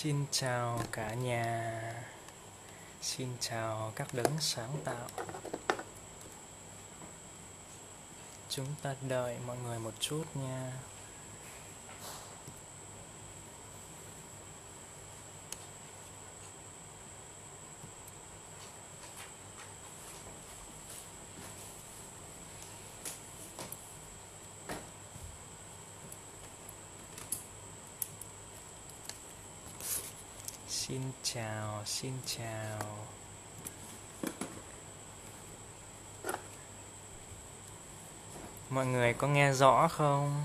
Xin chào cả nhà. Xin chào các đấng sáng tạo. Chúng ta đợi mọi người một chút nha. Xin chào. Mọi người có nghe rõ không?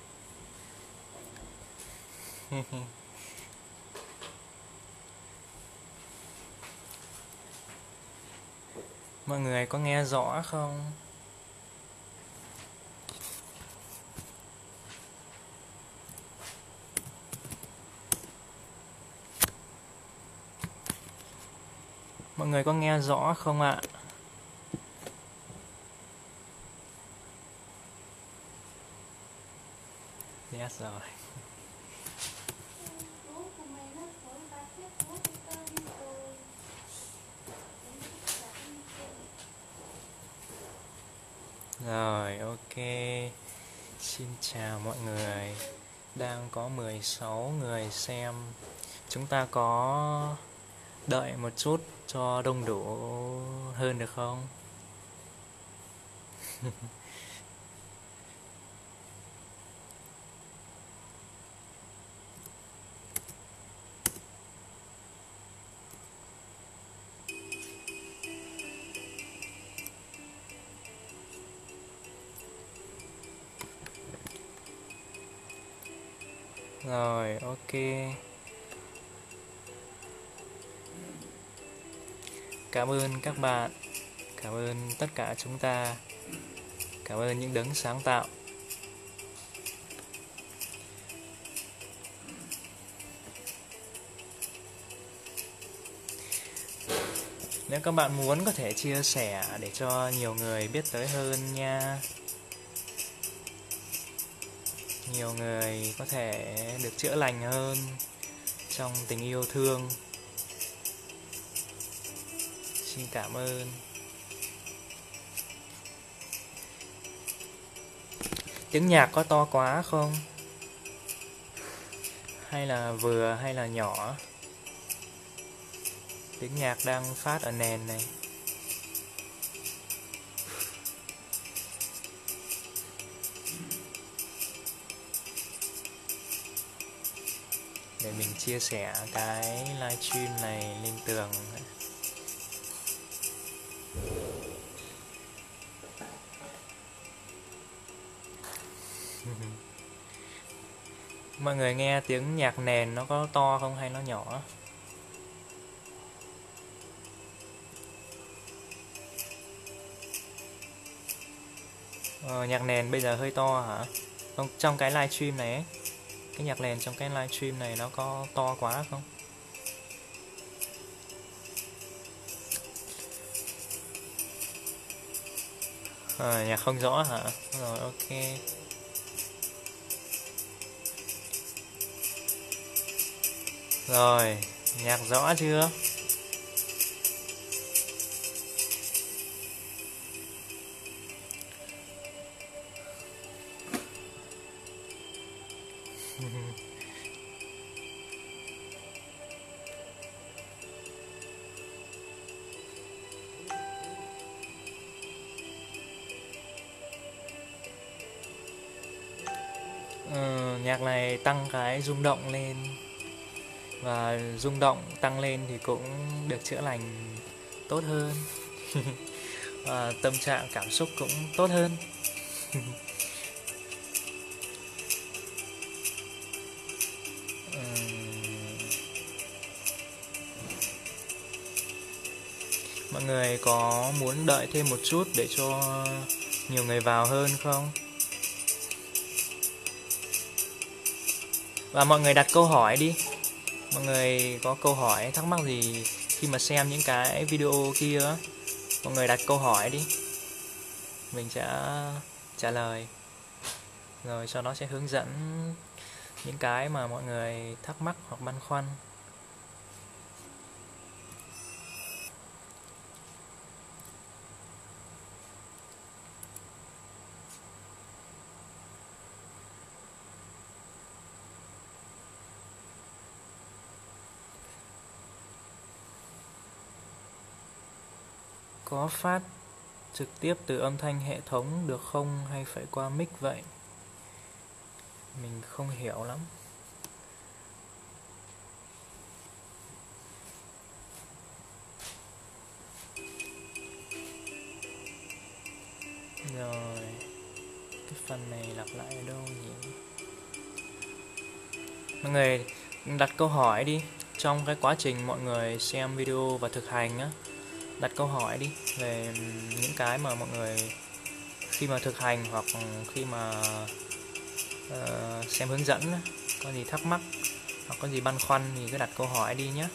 Mọi người có nghe rõ không? Mọi người có nghe rõ không ạ? Yes rồi. Rồi, ok. Xin chào mọi người. Đang có 16 người xem. Chúng ta có đợi một chút cho đông đủ hơn được không? Rồi, ok. Cảm ơn các bạn. Cảm ơn tất cả chúng ta. Cảm ơn những đấng sáng tạo. Nếu các bạn muốn có thể chia sẻ để cho nhiều người biết tới hơn nha. Nhiều người có thể được chữa lành hơn trong tình yêu thương. Xin cảm ơn. Tiếng nhạc có to quá không? Hay là vừa hay là nhỏ? Tiếng nhạc đang phát ở nền này. Để mình chia sẻ cái livestream này lên tường. Mọi người nghe tiếng nhạc nền nó có to không hay nó nhỏ? Nhạc nền bây giờ hơi to hả? Không, trong cái livestream này ấy, cái nhạc nền trong cái livestream này nó có to quá không? Nhạc không rõ hả? Rồi, ok. Rồi, nhạc rõ chưa? Nhạc này tăng cái rung động lên. Và rung động tăng lên thì cũng được chữa lành tốt hơn. Và tâm trạng cảm xúc cũng tốt hơn. Mọi người có muốn đợi thêm một chút để cho nhiều người vào hơn không? Và mọi người đặt câu hỏi đi. Mọi người có câu hỏi thắc mắc gì khi mà xem những cái video kia, mọi người đặt câu hỏi đi, mình sẽ trả lời. Rồi sau đó sẽ hướng dẫn những cái mà mọi người thắc mắc hoặc băn khoăn. có phát trực tiếp từ âm thanh hệ thống được không hay phải qua mic vậy? Mình không hiểu lắm. Rồi, cái phần này lặp lại ở đâu nhỉ? Mọi người đặt câu hỏi đi. Trong cái quá trình mọi người xem video và thực hành á, đặt câu hỏi đi về những cái mà mọi người khi mà thực hành hoặc khi mà xem hướng dẫn á, có gì thắc mắc hoặc có gì băn khoăn thì cứ đặt câu hỏi đi nhé.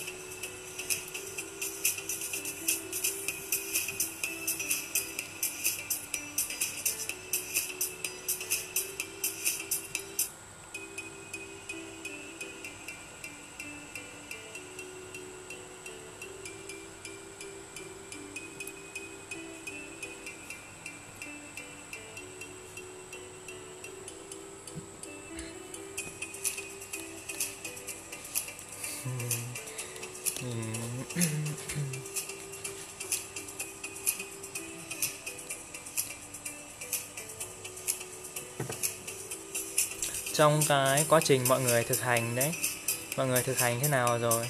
Trong cái quá trình mọi người thực hành đấy, mọi người thực hành thế nào rồi?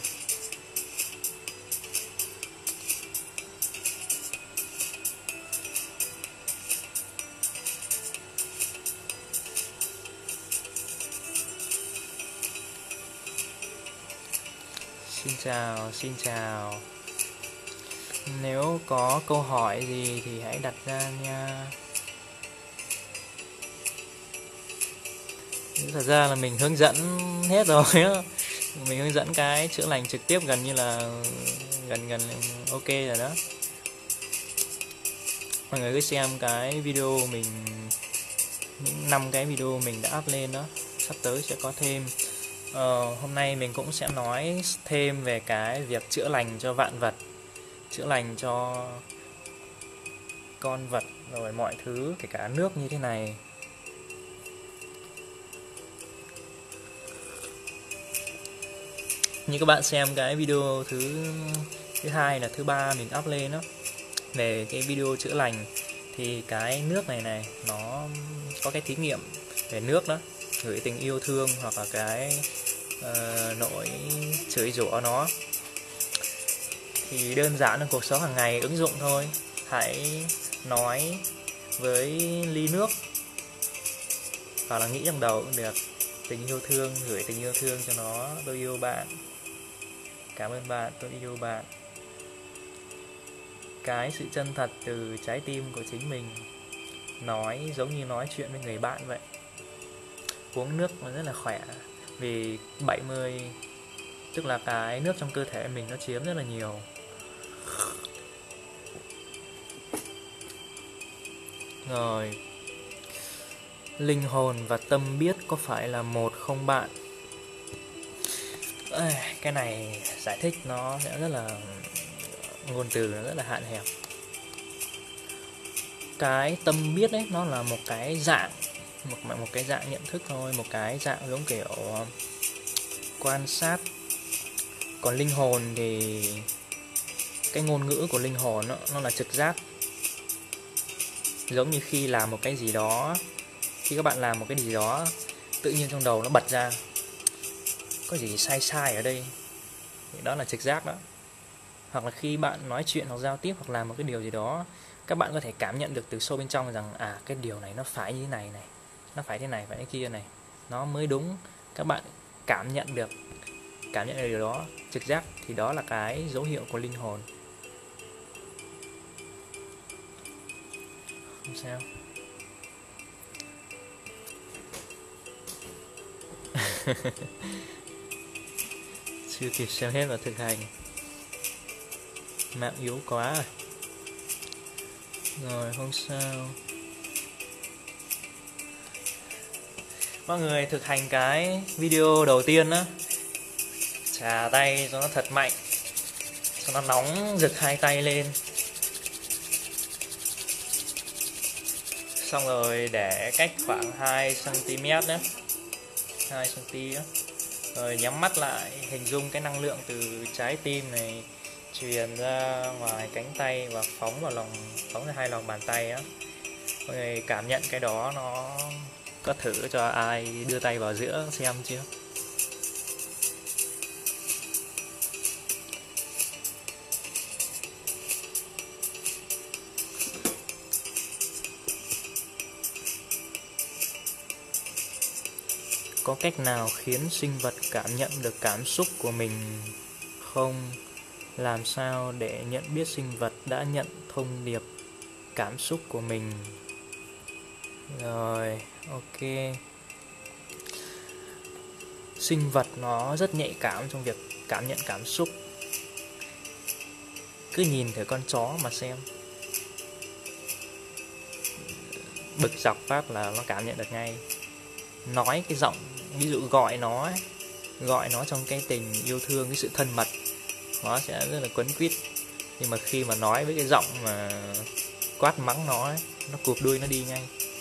Xin chào. Nếu có câu hỏi gì thì hãy đặt ra nha. Thật ra là mình hướng dẫn hết rồi á. Mình hướng dẫn cái chữa lành trực tiếp gần như là gần ok rồi đó. Mọi người cứ xem cái video mình, những 5 cái video mình đã up lên đó. Sắp tới sẽ có thêm. Hôm nay mình cũng sẽ nói thêm về cái việc chữa lành cho vạn vật, chữa lành cho con vật rồi mọi thứ, kể cả nước như thế này. Như các bạn xem cái video thứ hai là thứ ba mình up lên đó, về cái video chữa lành, thì cái nước này nó có cái thí nghiệm về nước đó, gửi tình yêu thương hoặc là cái nỗi chửi rủa nó, thì đơn giản trong cuộc sống hàng ngày ứng dụng thôi. Hãy nói với ly nước hoặc là nghĩ trong đầu cũng được, tình yêu thương, gửi tình yêu thương cho nó: tôi yêu bạn, cảm ơn bạn, tôi yêu bạn. Cái sự chân thật từ trái tim của chính mình, nói giống như nói chuyện với người bạn vậy. Uống nước nó rất là khỏe, vì 70, tức là cái nước trong cơ thể mình nó chiếm rất là nhiều. Rồi, linh hồn và tâm biết có phải là một không bạn? Cái này giải thích nó sẽ rất là, ngôn từ nó rất là hạn hẹp. Cái tâm biết đấy, nó là một cái dạng, một cái dạng nhận thức thôi, một cái dạng giống kiểu quan sát. Còn linh hồn thì cái ngôn ngữ của linh hồn nó là trực giác. Giống như khi làm một cái gì đó, khi các bạn làm một cái gì đó, tự nhiên trong đầu nó bật ra có gì sai ở đây, thì đó là trực giác đó. Hoặc là khi bạn nói chuyện hoặc giao tiếp hoặc làm một cái điều gì đó, các bạn có thể cảm nhận được từ sâu bên trong rằng cái điều này nó phải như thế này, nó phải thế này, phải thế kia này, nó mới đúng. Các bạn cảm nhận được điều đó, trực giác, thì đó là cái dấu hiệu của linh hồn. Không sao. Chưa kịp xem hết và thực hành, mạng yếu quá rồi. Không sao. Mọi người thực hành cái video đầu tiên á, chà tay cho nó thật mạnh, cho nó nóng rực hai tay lên, xong rồi để cách khoảng 2cm nhé, 2cm đó. Rồi nhắm mắt lại, hình dung cái năng lượng từ trái tim này truyền ra ngoài cánh tay và phóng ra hai lòng bàn tay á. Mọi người cảm nhận cái đó, nó có thử cho ai đưa tay vào giữa xem chưa? Có cách nào khiến sinh vật cảm nhận được cảm xúc của mình không? Làm sao để nhận biết sinh vật đã nhận thông điệp cảm xúc của mình? Rồi, ok. Sinh vật nó rất nhạy cảm trong việc cảm nhận cảm xúc. Cứ nhìn thấy con chó mà xem, bực dọc phát là nó cảm nhận được ngay. Nói cái giọng, ví dụ gọi nó ấy, gọi nó trong cái tình yêu thương, cái sự thân mật, nó sẽ rất là quấn quýt. Nhưng mà khi mà nói với cái giọng mà quát mắng nó ấy, nó cụp đuôi nó đi ngay.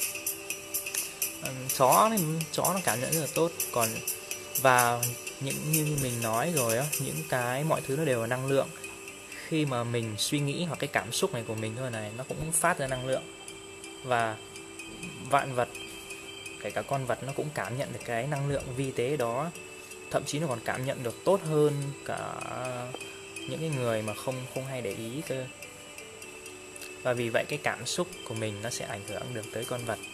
Chó nó cảm nhận rất là tốt. Còn và những như mình nói rồi á, những cái mọi thứ nó đều là năng lượng. Khi mà mình suy nghĩ hoặc cái cảm xúc này của mình thôi này, nó cũng phát ra năng lượng. Và vạn vật, kể cả con vật, nó cũng cảm nhận được cái năng lượng vi tế đó. Thậm chí nó còn cảm nhận được tốt hơn cả những cái người mà không hay để ý cơ. Và vì vậy cái cảm xúc của mình nó sẽ ảnh hưởng được tới con vật.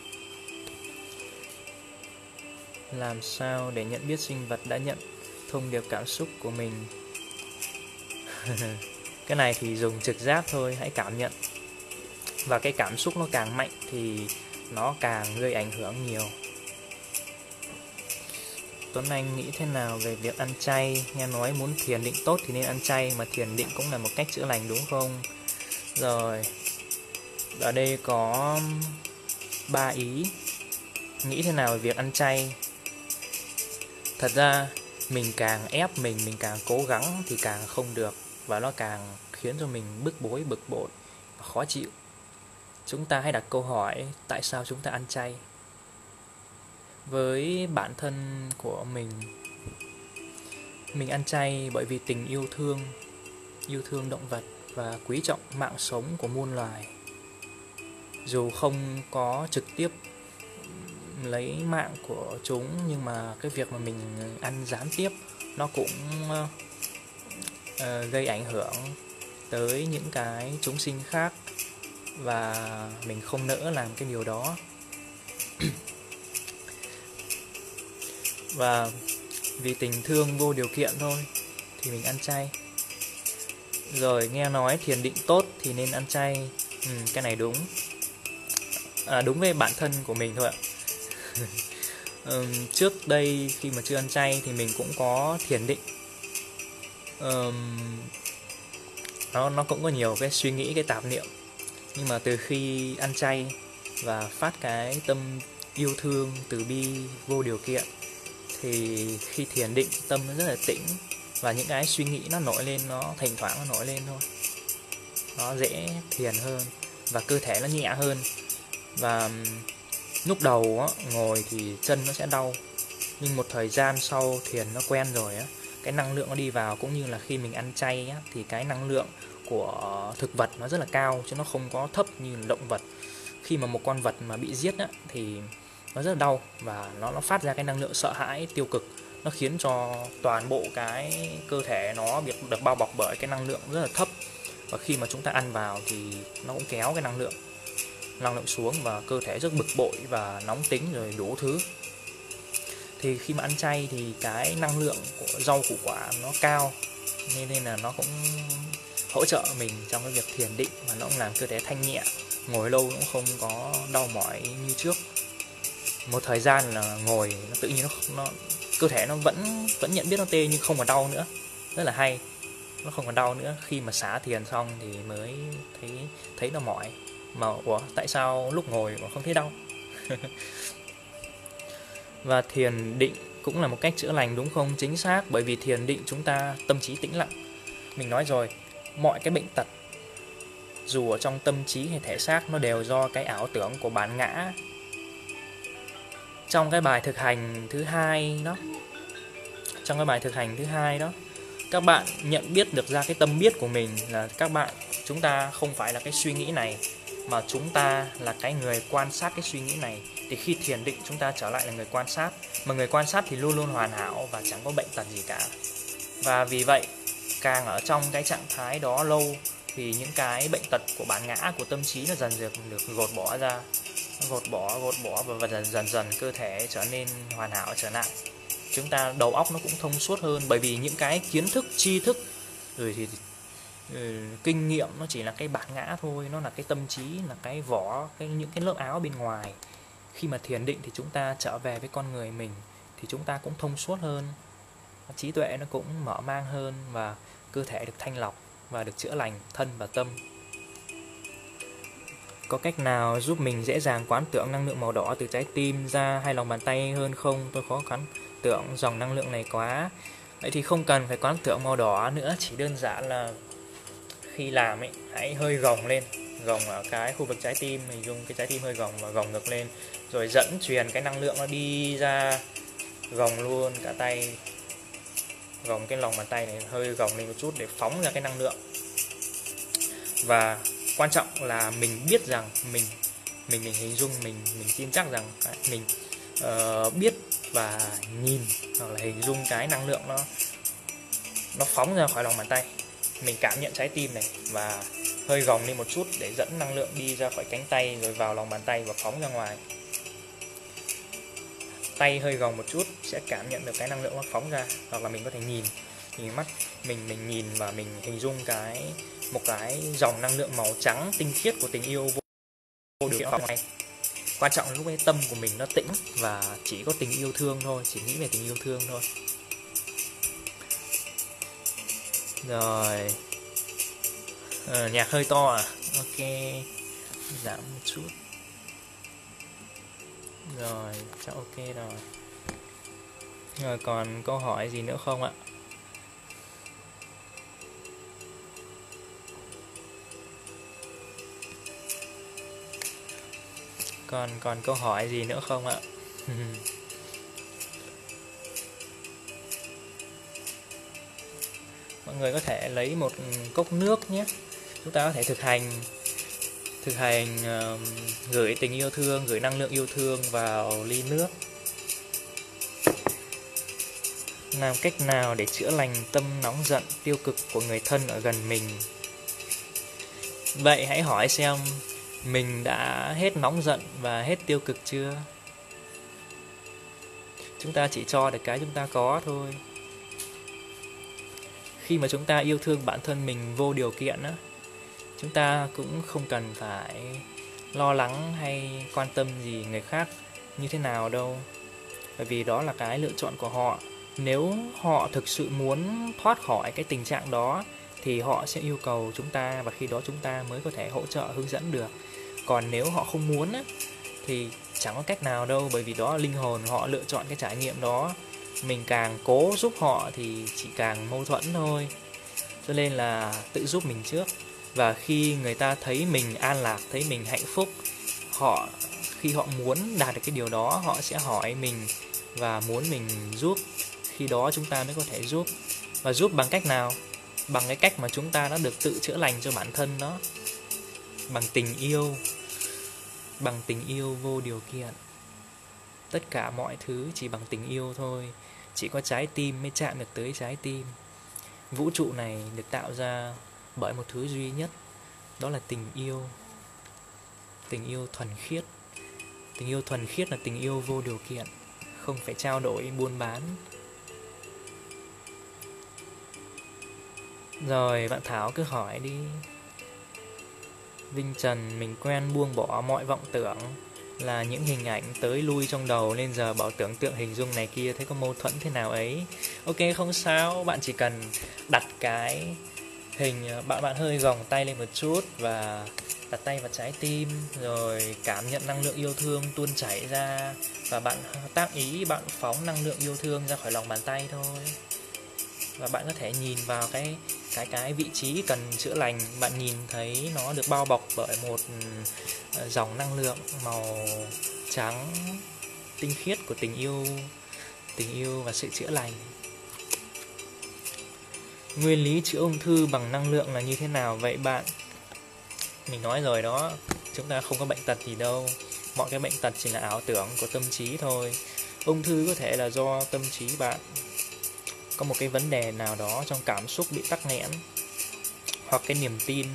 Làm sao để nhận biết sinh vật đã nhận thông điệp cảm xúc của mình? Cái này thì dùng trực giác thôi, hãy cảm nhận. Và cái cảm xúc nó càng mạnh thì nó càng gây ảnh hưởng nhiều. Tuấn Anh nghĩ thế nào về việc ăn chay? Nghe nói muốn thiền định tốt thì nên ăn chay, mà thiền định cũng là một cách chữa lành đúng không? Rồi, ở đây có 3 ý. Nghĩ thế nào về việc ăn chay? Thật ra mình càng ép mình càng cố gắng thì càng không được. Và nó càng khiến cho mình bức bội và khó chịu. Chúng ta hãy đặt câu hỏi tại sao chúng ta ăn chay. Với bản thân của mình ăn chay bởi vì tình yêu thương động vật và quý trọng mạng sống của muôn loài. Dù không có trực tiếp lấy mạng của chúng, nhưng mà cái việc mà mình ăn gián tiếp nó cũng gây ảnh hưởng tới những cái chúng sinh khác, và mình không nỡ làm cái điều đó. Và vì tình thương vô điều kiện thôi thì mình ăn chay. Rồi nghe nói thiền định tốt thì nên ăn chay. Cái này đúng. Đúng với bản thân của mình thôi ạ. Trước đây khi mà chưa ăn chay thì mình cũng có thiền định. Nó cũng có nhiều cái suy nghĩ, cái tạp niệm. Nhưng mà từ khi ăn chay và phát cái tâm yêu thương từ bi vô điều kiện thì khi thiền định tâm nó rất là tĩnh, và những cái suy nghĩ nó nổi lên, nó thỉnh thoảng nó nổi lên thôi, nó dễ thiền hơn và cơ thể nó nhẹ hơn. Và lúc đầu á, ngồi thì chân nó sẽ đau, nhưng một thời gian sau thiền nó quen rồi á, cái năng lượng nó đi vào. Cũng như là khi mình ăn chay á, thì cái năng lượng của thực vật nó rất là cao, chứ nó không có thấp như động vật. Khi mà một con vật mà bị giết á, thì nó rất là đau, và nó phát ra cái năng lượng sợ hãi tiêu cực. Nó khiến cho toàn bộ cái cơ thể nó được bao bọc bởi cái năng lượng rất là thấp. Và khi mà chúng ta ăn vào thì nó cũng kéo cái năng lượng xuống, và cơ thể rất bực bội và nóng tính rồi đủ thứ. Thì khi mà ăn chay thì cái năng lượng của rau củ quả nó cao, nên là nó cũng hỗ trợ mình trong cái việc thiền định, và nó cũng làm cơ thể thanh nhẹ, ngồi lâu cũng không có đau mỏi như trước. Một thời gian là ngồi nó tự nhiên nó cơ thể nó vẫn nhận biết nó tê, nhưng không còn đau nữa. Rất là hay, nó không còn đau nữa. Khi mà xả thiền xong thì mới thấy nó mỏi. Mà tại sao lúc ngồi mà không thấy đau? Và thiền định cũng là một cách chữa lành đúng không? Chính xác, bởi vì thiền định chúng ta tâm trí tĩnh lặng. Mình nói rồi, mọi cái bệnh tật dù ở trong tâm trí hay thể xác nó đều do cái ảo tưởng của bản ngã. Trong cái bài thực hành thứ hai đó, các bạn nhận biết được ra cái tâm biết của mình là chúng ta không phải là cái suy nghĩ này, mà chúng ta là cái người quan sát cái suy nghĩ này. Thì khi thiền định chúng ta trở lại là người quan sát, mà người quan sát thì luôn luôn hoàn hảo và chẳng có bệnh tật gì cả. Và vì vậy càng ở trong cái trạng thái đó lâu thì những cái bệnh tật của bản ngã, của tâm trí nó dần dần được gột bỏ ra, gột bỏ và dần dần cơ thể trở nên hoàn hảo trở lại. Chúng ta đầu óc nó cũng thông suốt hơn, bởi vì những cái kiến thức, tri thức rồi thì kinh nghiệm nó chỉ là cái bản ngã thôi, nó là cái tâm trí, là cái vỏ, những cái lớp áo bên ngoài. Khi mà thiền định thì chúng ta trở về với con người mình thì chúng ta cũng thông suốt hơn, trí tuệ nó cũng mở mang hơn, và cơ thể được thanh lọc và được chữa lành thân và tâm. Có cách nào giúp mình dễ dàng quán tưởng năng lượng màu đỏ từ trái tim ra hay lòng bàn tay hơn không? Tôi khó quán tưởng dòng năng lượng này quá. Vậy thì không cần phải quán tưởng màu đỏ nữa, chỉ đơn giản là khi làm ấy, hãy hơi gồng lên, gồng ở cái khu vực trái tim, mình dùng cái trái tim hơi gồng và gồng ngược lên, rồi dẫn truyền cái năng lượng nó đi ra, gồng luôn cả tay, gồng cái lòng bàn tay này hơi gồng lên một chút để phóng ra cái năng lượng. Và quan trọng là mình biết rằng mình hình dung, mình tin chắc rằng mình biết và nhìn hoặc là hình dung cái năng lượng nó phóng ra khỏi lòng bàn tay. Mình cảm nhận trái tim này và hơi gồng lên một chút để dẫn năng lượng đi ra khỏi cánh tay rồi vào lòng bàn tay và phóng ra ngoài. Tay hơi gồng một chút sẽ cảm nhận được cái năng lượng nó phóng ra, hoặc là mình có thể nhìn mắt mình nhìn và mình hình dung một cái dòng năng lượng màu trắng tinh khiết của tình yêu vô điều kiện này. Quan trọng là lúc ấy tâm của mình nó tĩnh và chỉ có tình yêu thương thôi, chỉ nghĩ về tình yêu thương thôi. Rồi nhạc hơi to à? Ok, giảm một chút. Rồi, chắc ok rồi. Rồi còn câu hỏi gì nữa không ạ? Còn câu hỏi gì nữa không ạ? Mọi người có thể lấy một cốc nước nhé. Chúng ta có thể thực hành gửi tình yêu thương, gửi năng lượng yêu thương vào ly nước. Làm cách nào để chữa lành tâm nóng giận tiêu cực của người thân ở gần mình? Vậy hãy hỏi xem mình đã hết nóng giận và hết tiêu cực chưa? Chúng ta chỉ cho được cái chúng ta có thôi. Khi mà chúng ta yêu thương bản thân mình vô điều kiện á, chúng ta cũng không cần phải lo lắng hay quan tâm gì người khác như thế nào đâu. Bởi vì đó là cái lựa chọn của họ. Nếu họ thực sự muốn thoát khỏi cái tình trạng đó thì họ sẽ yêu cầu chúng ta, và khi đó chúng ta mới có thể hỗ trợ, hướng dẫn được. Còn nếu họ không muốn á, thì chẳng có cách nào đâu, bởi vì đó là linh hồn họ lựa chọn cái trải nghiệm đó. Mình càng cố giúp họ thì chỉ càng mâu thuẫn thôi. Cho nên là tự giúp mình trước. Và khi người ta thấy mình an lạc, thấy mình hạnh phúc, khi họ muốn đạt được cái điều đó, họ sẽ hỏi mình và muốn mình giúp. Khi đó chúng ta mới có thể giúp. Và giúp bằng cách nào? Bằng cái cách mà chúng ta đã được tự chữa lành cho bản thân đó. Bằng tình yêu. Bằng tình yêu vô điều kiện. Tất cả mọi thứ chỉ bằng tình yêu thôi. Chỉ có trái tim mới chạm được tới trái tim. Vũ trụ này được tạo ra bởi một thứ duy nhất, đó là tình yêu. Tình yêu thuần khiết. Tình yêu thuần khiết là tình yêu vô điều kiện, không phải trao đổi, buôn bán. Rồi bạn Thảo cứ hỏi đi. Vinh Trần, mình quen buông bỏ mọi vọng tưởng, là những hình ảnh tới lui trong đầu nên giờ bảo tưởng tượng hình dung này kia, thấy có mâu thuẫn thế nào ấy. Ok, không sao, bạn chỉ cần đặt cái hình, bạn hơi gồng tay lên một chút và đặt tay vào trái tim, rồi cảm nhận năng lượng yêu thương tuôn chảy ra, và bạn tác ý bạn phóng năng lượng yêu thương ra khỏi lòng bàn tay thôi. Và bạn có thể nhìn vào cái vị trí cần chữa lành, bạn nhìn thấy nó được bao bọc bởi một dòng năng lượng màu trắng tinh khiết của tình yêu và sự chữa lành. Nguyên lý chữa ung thư bằng năng lượng là như thế nào vậy bạn? Mình nói rồi đó, chúng ta không có bệnh tật gì đâu. Mọi cái bệnh tật chỉ là ảo tưởng của tâm trí thôi. Ung thư có thể là do tâm trí bạn có một cái vấn đề nào đó trong cảm xúc bị tắc nghẽn, hoặc cái niềm tin,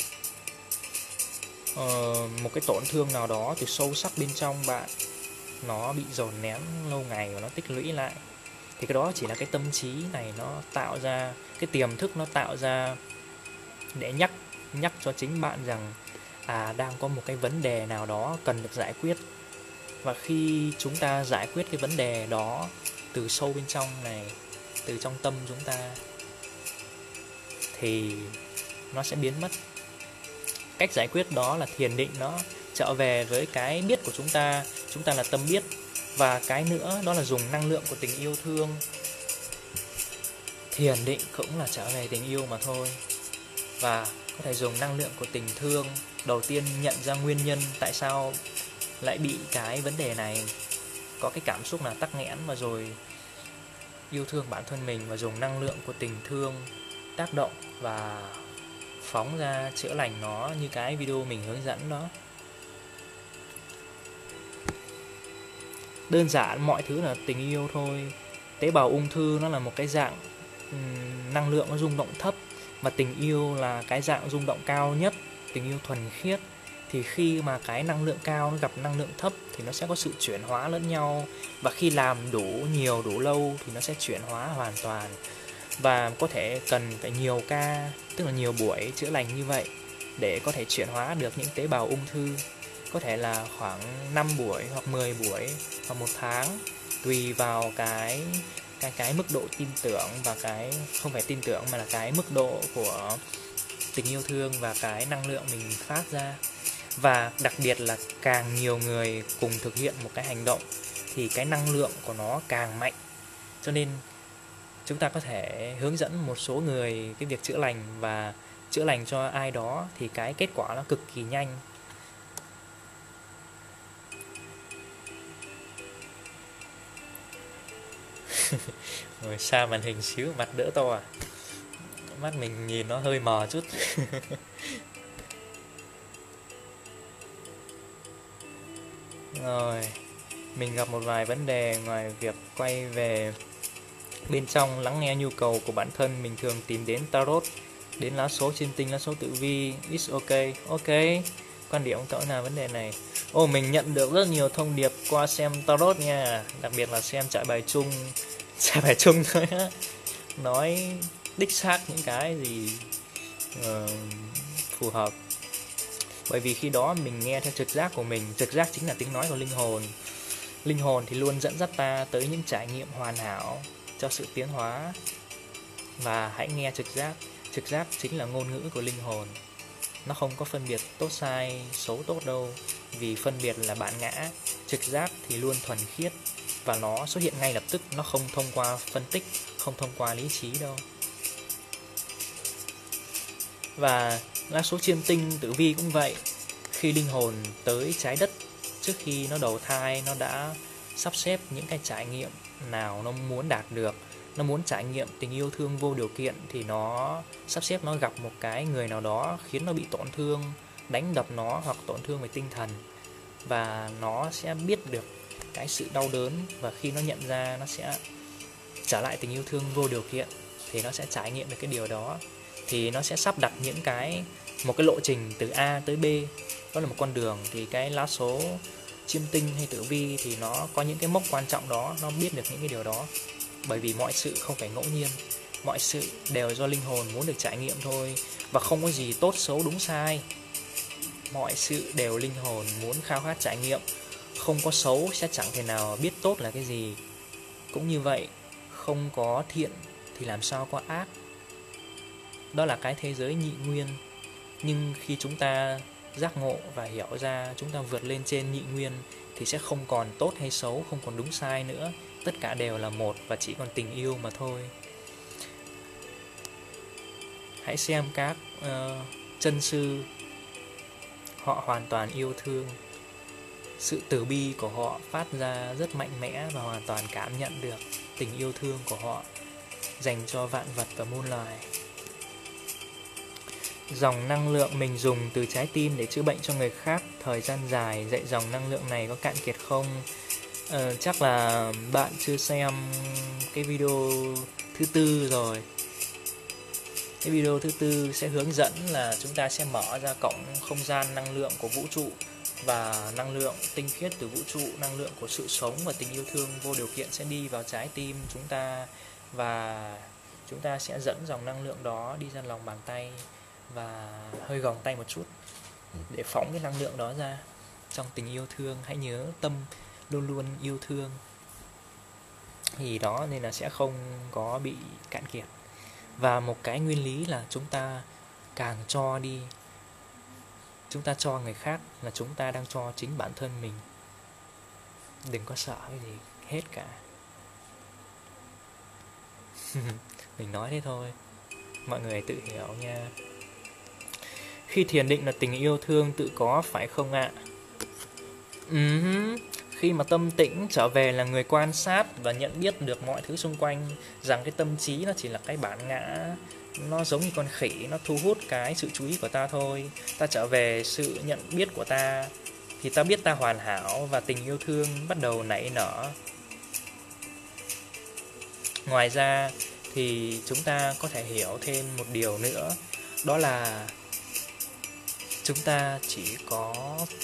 một cái tổn thương nào đó từ sâu sắc bên trong bạn, nó bị dồn nén lâu ngày và nó tích lũy lại. Thì cái đó chỉ là cái tâm trí này nó tạo ra, cái tiềm thức nó tạo ra để nhắc cho chính bạn rằng đang có một cái vấn đề nào đó cần được giải quyết. Và khi chúng ta giải quyết cái vấn đề đó từ sâu bên trong này, từ trong tâm chúng ta, thì nó sẽ biến mất. Cách giải quyết đó là thiền định, nó trở về với cái biết của chúng ta là tâm biết. Và cái nữa đó là dùng năng lượng của tình yêu thương. Thiền định cũng là trở về tình yêu mà thôi. Và có thể dùng năng lượng của tình thương. Đầu tiên nhận ra nguyên nhân tại sao lại bị cái vấn đề này, có cái cảm xúc là tắc nghẽn, và rồi yêu thương bản thân mình và dùng năng lượng của tình thương tác động và phóng ra chữa lành nó, như cái video mình hướng dẫn đó. Đơn giản mọi thứ là tình yêu thôi. Tế bào ung thư nó là một cái dạng năng lượng nó rung động thấp, và tình yêu là cái dạng rung động cao nhất, tình yêu thuần khiết. Thì khi mà cái năng lượng cao nó gặp năng lượng thấp thì nó sẽ có sự chuyển hóa lẫn nhau, và khi làm đủ nhiều đủ lâu thì nó sẽ chuyển hóa hoàn toàn. Và có thể cần phải nhiều ca, tức là nhiều buổi chữa lành như vậy để có thể chuyển hóa được những tế bào ung thư. Có thể là khoảng 5 buổi hoặc 10 buổi hoặc 1 tháng, tùy vào cái mức độ tin tưởng, và cái không phải tin tưởng mà là cái mức độ của tình yêu thương và cái năng lượng mình phát ra. Và đặc biệt là càng nhiều người cùng thực hiện một cái hành động thì cái năng lượng của nó càng mạnh. Cho nên chúng ta có thể hướng dẫn một số người cái việc chữa lành, và chữa lành cho ai đó thì cái kết quả nó cực kỳ nhanh. Rồi xa màn hình xíu, mặt đỡ to à? Mắt mình nhìn nó hơi mờ chút. Rồi, mình gặp một vài vấn đề ngoài việc quay về bên trong lắng nghe nhu cầu của bản thân. Mình thường tìm đến tarot, đến lá số chiêm tinh, lá số tử vi. It's okay. Ok, quan điểm của cậu là vấn đề này. Mình nhận được rất nhiều thông điệp qua xem tarot nha, đặc biệt là xem trải bài chung. Trải bài chung thôi á, nói đích xác những cái gì phù hợp. Bởi vì khi đó mình nghe theo trực giác của mình. Trực giác chính là tiếng nói của linh hồn. Linh hồn thì luôn dẫn dắt ta tới những trải nghiệm hoàn hảo cho sự tiến hóa. Và hãy nghe trực giác. Trực giác chính là ngôn ngữ của linh hồn. Nó không có phân biệt tốt sai, xấu tốt đâu, vì phân biệt là bản ngã. Trực giác thì luôn thuần khiết, và nó xuất hiện ngay lập tức. Nó không thông qua phân tích, không thông qua lý trí đâu. Và lá số chiêm tinh tử vi cũng vậy. Khi linh hồn tới trái đất, trước khi nó đầu thai, nó đã sắp xếp những cái trải nghiệm nào nó muốn đạt được. Nó muốn trải nghiệm tình yêu thương vô điều kiện thì nó sắp xếp nó gặp một cái người nào đó khiến nó bị tổn thương, đánh đập nó, hoặc tổn thương về tinh thần. Và nó sẽ biết được cái sự đau đớn, và khi nó nhận ra, nó sẽ trở lại tình yêu thương vô điều kiện, thì nó sẽ trải nghiệm được cái điều đó. Thì nó sẽ sắp đặt một cái lộ trình từ A tới B. Đó là một con đường. Thì cái lá số chiêm tinh hay tử vi thì nó có những cái mốc quan trọng đó, nó biết được những cái điều đó. Bởi vì mọi sự không phải ngẫu nhiên, mọi sự đều do linh hồn muốn được trải nghiệm thôi. Và không có gì tốt xấu đúng sai, mọi sự đều linh hồn muốn khao khát trải nghiệm. Không có xấu sẽ chẳng thể nào biết tốt là cái gì. Cũng như vậy, không có thiện thì làm sao có ác. Đó là cái thế giới nhị nguyên. Nhưng khi chúng ta giác ngộ và hiểu ra, chúng ta vượt lên trên nhị nguyên, thì sẽ không còn tốt hay xấu, không còn đúng sai nữa. Tất cả đều là một, và chỉ còn tình yêu mà thôi. Hãy xem các chân sư, họ hoàn toàn yêu thương. Sự từ bi của họ phát ra rất mạnh mẽ, và hoàn toàn cảm nhận được tình yêu thương của họ. dành cho vạn vật và muôn loài. Dòng năng lượng mình dùng từ trái tim để chữa bệnh cho người khác thời gian dài, dạy dòng năng lượng này có cạn kiệt không? Chắc là bạn chưa xem cái video thứ tư rồi. Cái video thứ tư sẽ hướng dẫn là chúng ta sẽ mở ra cổng không gian năng lượng của vũ trụ, và năng lượng tinh khiết từ vũ trụ, năng lượng của sự sống và tình yêu thương vô điều kiện sẽ đi vào trái tim chúng ta, và chúng ta sẽ dẫn dòng năng lượng đó đi ra lòng bàn tay và hơi gồng tay một chút để phóng cái năng lượng đó ra trong tình yêu thương. Hãy nhớ tâm luôn luôn yêu thương thì đó, nên là sẽ không có bị cạn kiệt. Và một cái nguyên lý là chúng ta càng cho đi, chúng ta cho người khác là chúng ta đang cho chính bản thân mình. Đừng có sợ cái gì hết cả. Mình nói thế thôi, mọi người tự hiểu nha. Khi thiền định là tình yêu thương tự có phải không ạ? Khi mà tâm tĩnh trở về là người quan sát và nhận biết được mọi thứ xung quanh, rằng cái tâm trí nó chỉ là cái bản ngã, nó giống như con khỉ, nó thu hút cái sự chú ý của ta thôi. Ta trở về sự nhận biết của ta thì ta biết ta hoàn hảo và tình yêu thương bắt đầu nảy nở. Ngoài ra thì chúng ta có thể hiểu thêm một điều nữa, đó là chúng ta chỉ có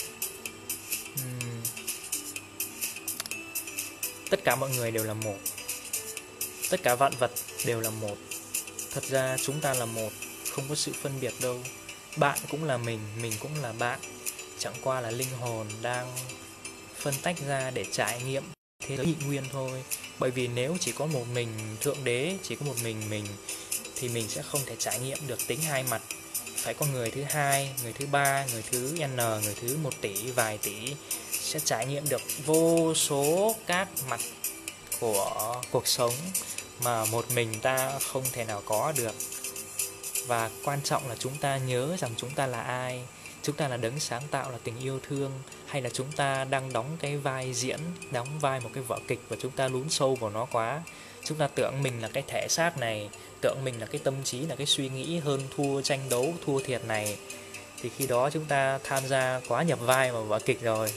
tất cả mọi người đều là một, tất cả vạn vật đều là một. Thật ra chúng ta là một, không có sự phân biệt đâu. Bạn cũng là mình cũng là bạn. Chẳng qua là linh hồn đang phân tách ra để trải nghiệm thế giới nhị nguyên thôi. Bởi vì nếu chỉ có một mình Thượng Đế, chỉ có một mình thì mình sẽ không thể trải nghiệm được tính hai mặt. Phải có người thứ hai, người thứ ba, người thứ n, người thứ 1 tỷ, vài tỷ, sẽ trải nghiệm được vô số các mặt của cuộc sống mà một mình ta không thể nào có được. Và quan trọng là chúng ta nhớ rằng chúng ta là ai. Chúng ta là đấng sáng tạo, là tình yêu thương, hay là chúng ta đang đóng cái vai diễn, đóng vai một cái vở kịch và chúng ta lún sâu vào nó quá. Chúng ta tưởng mình là cái thể xác này, tưởng mình là cái tâm trí, là cái suy nghĩ hơn thua, tranh đấu, thua thiệt này, thì khi đó chúng ta tham gia quá nhập vai vào vở kịch rồi.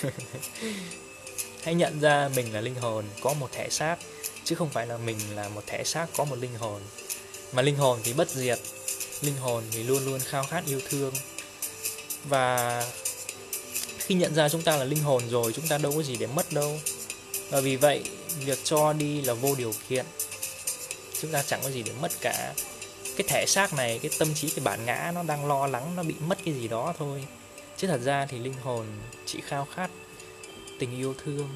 Hãy nhận ra mình là linh hồn có một thể xác, chứ không phải là mình là một thể xác có một linh hồn. Mà linh hồn thì bất diệt, linh hồn thì luôn luôn khao khát yêu thương. Và khi nhận ra chúng ta là linh hồn rồi, chúng ta đâu có gì để mất đâu. Và vì vậy, việc cho đi là vô điều kiện. Chúng ta chẳng có gì để mất cả. Cái thể xác này, cái tâm trí, cái bản ngã nó đang lo lắng nó bị mất cái gì đó thôi. Chứ thật ra thì linh hồn chỉ khao khát tình yêu thương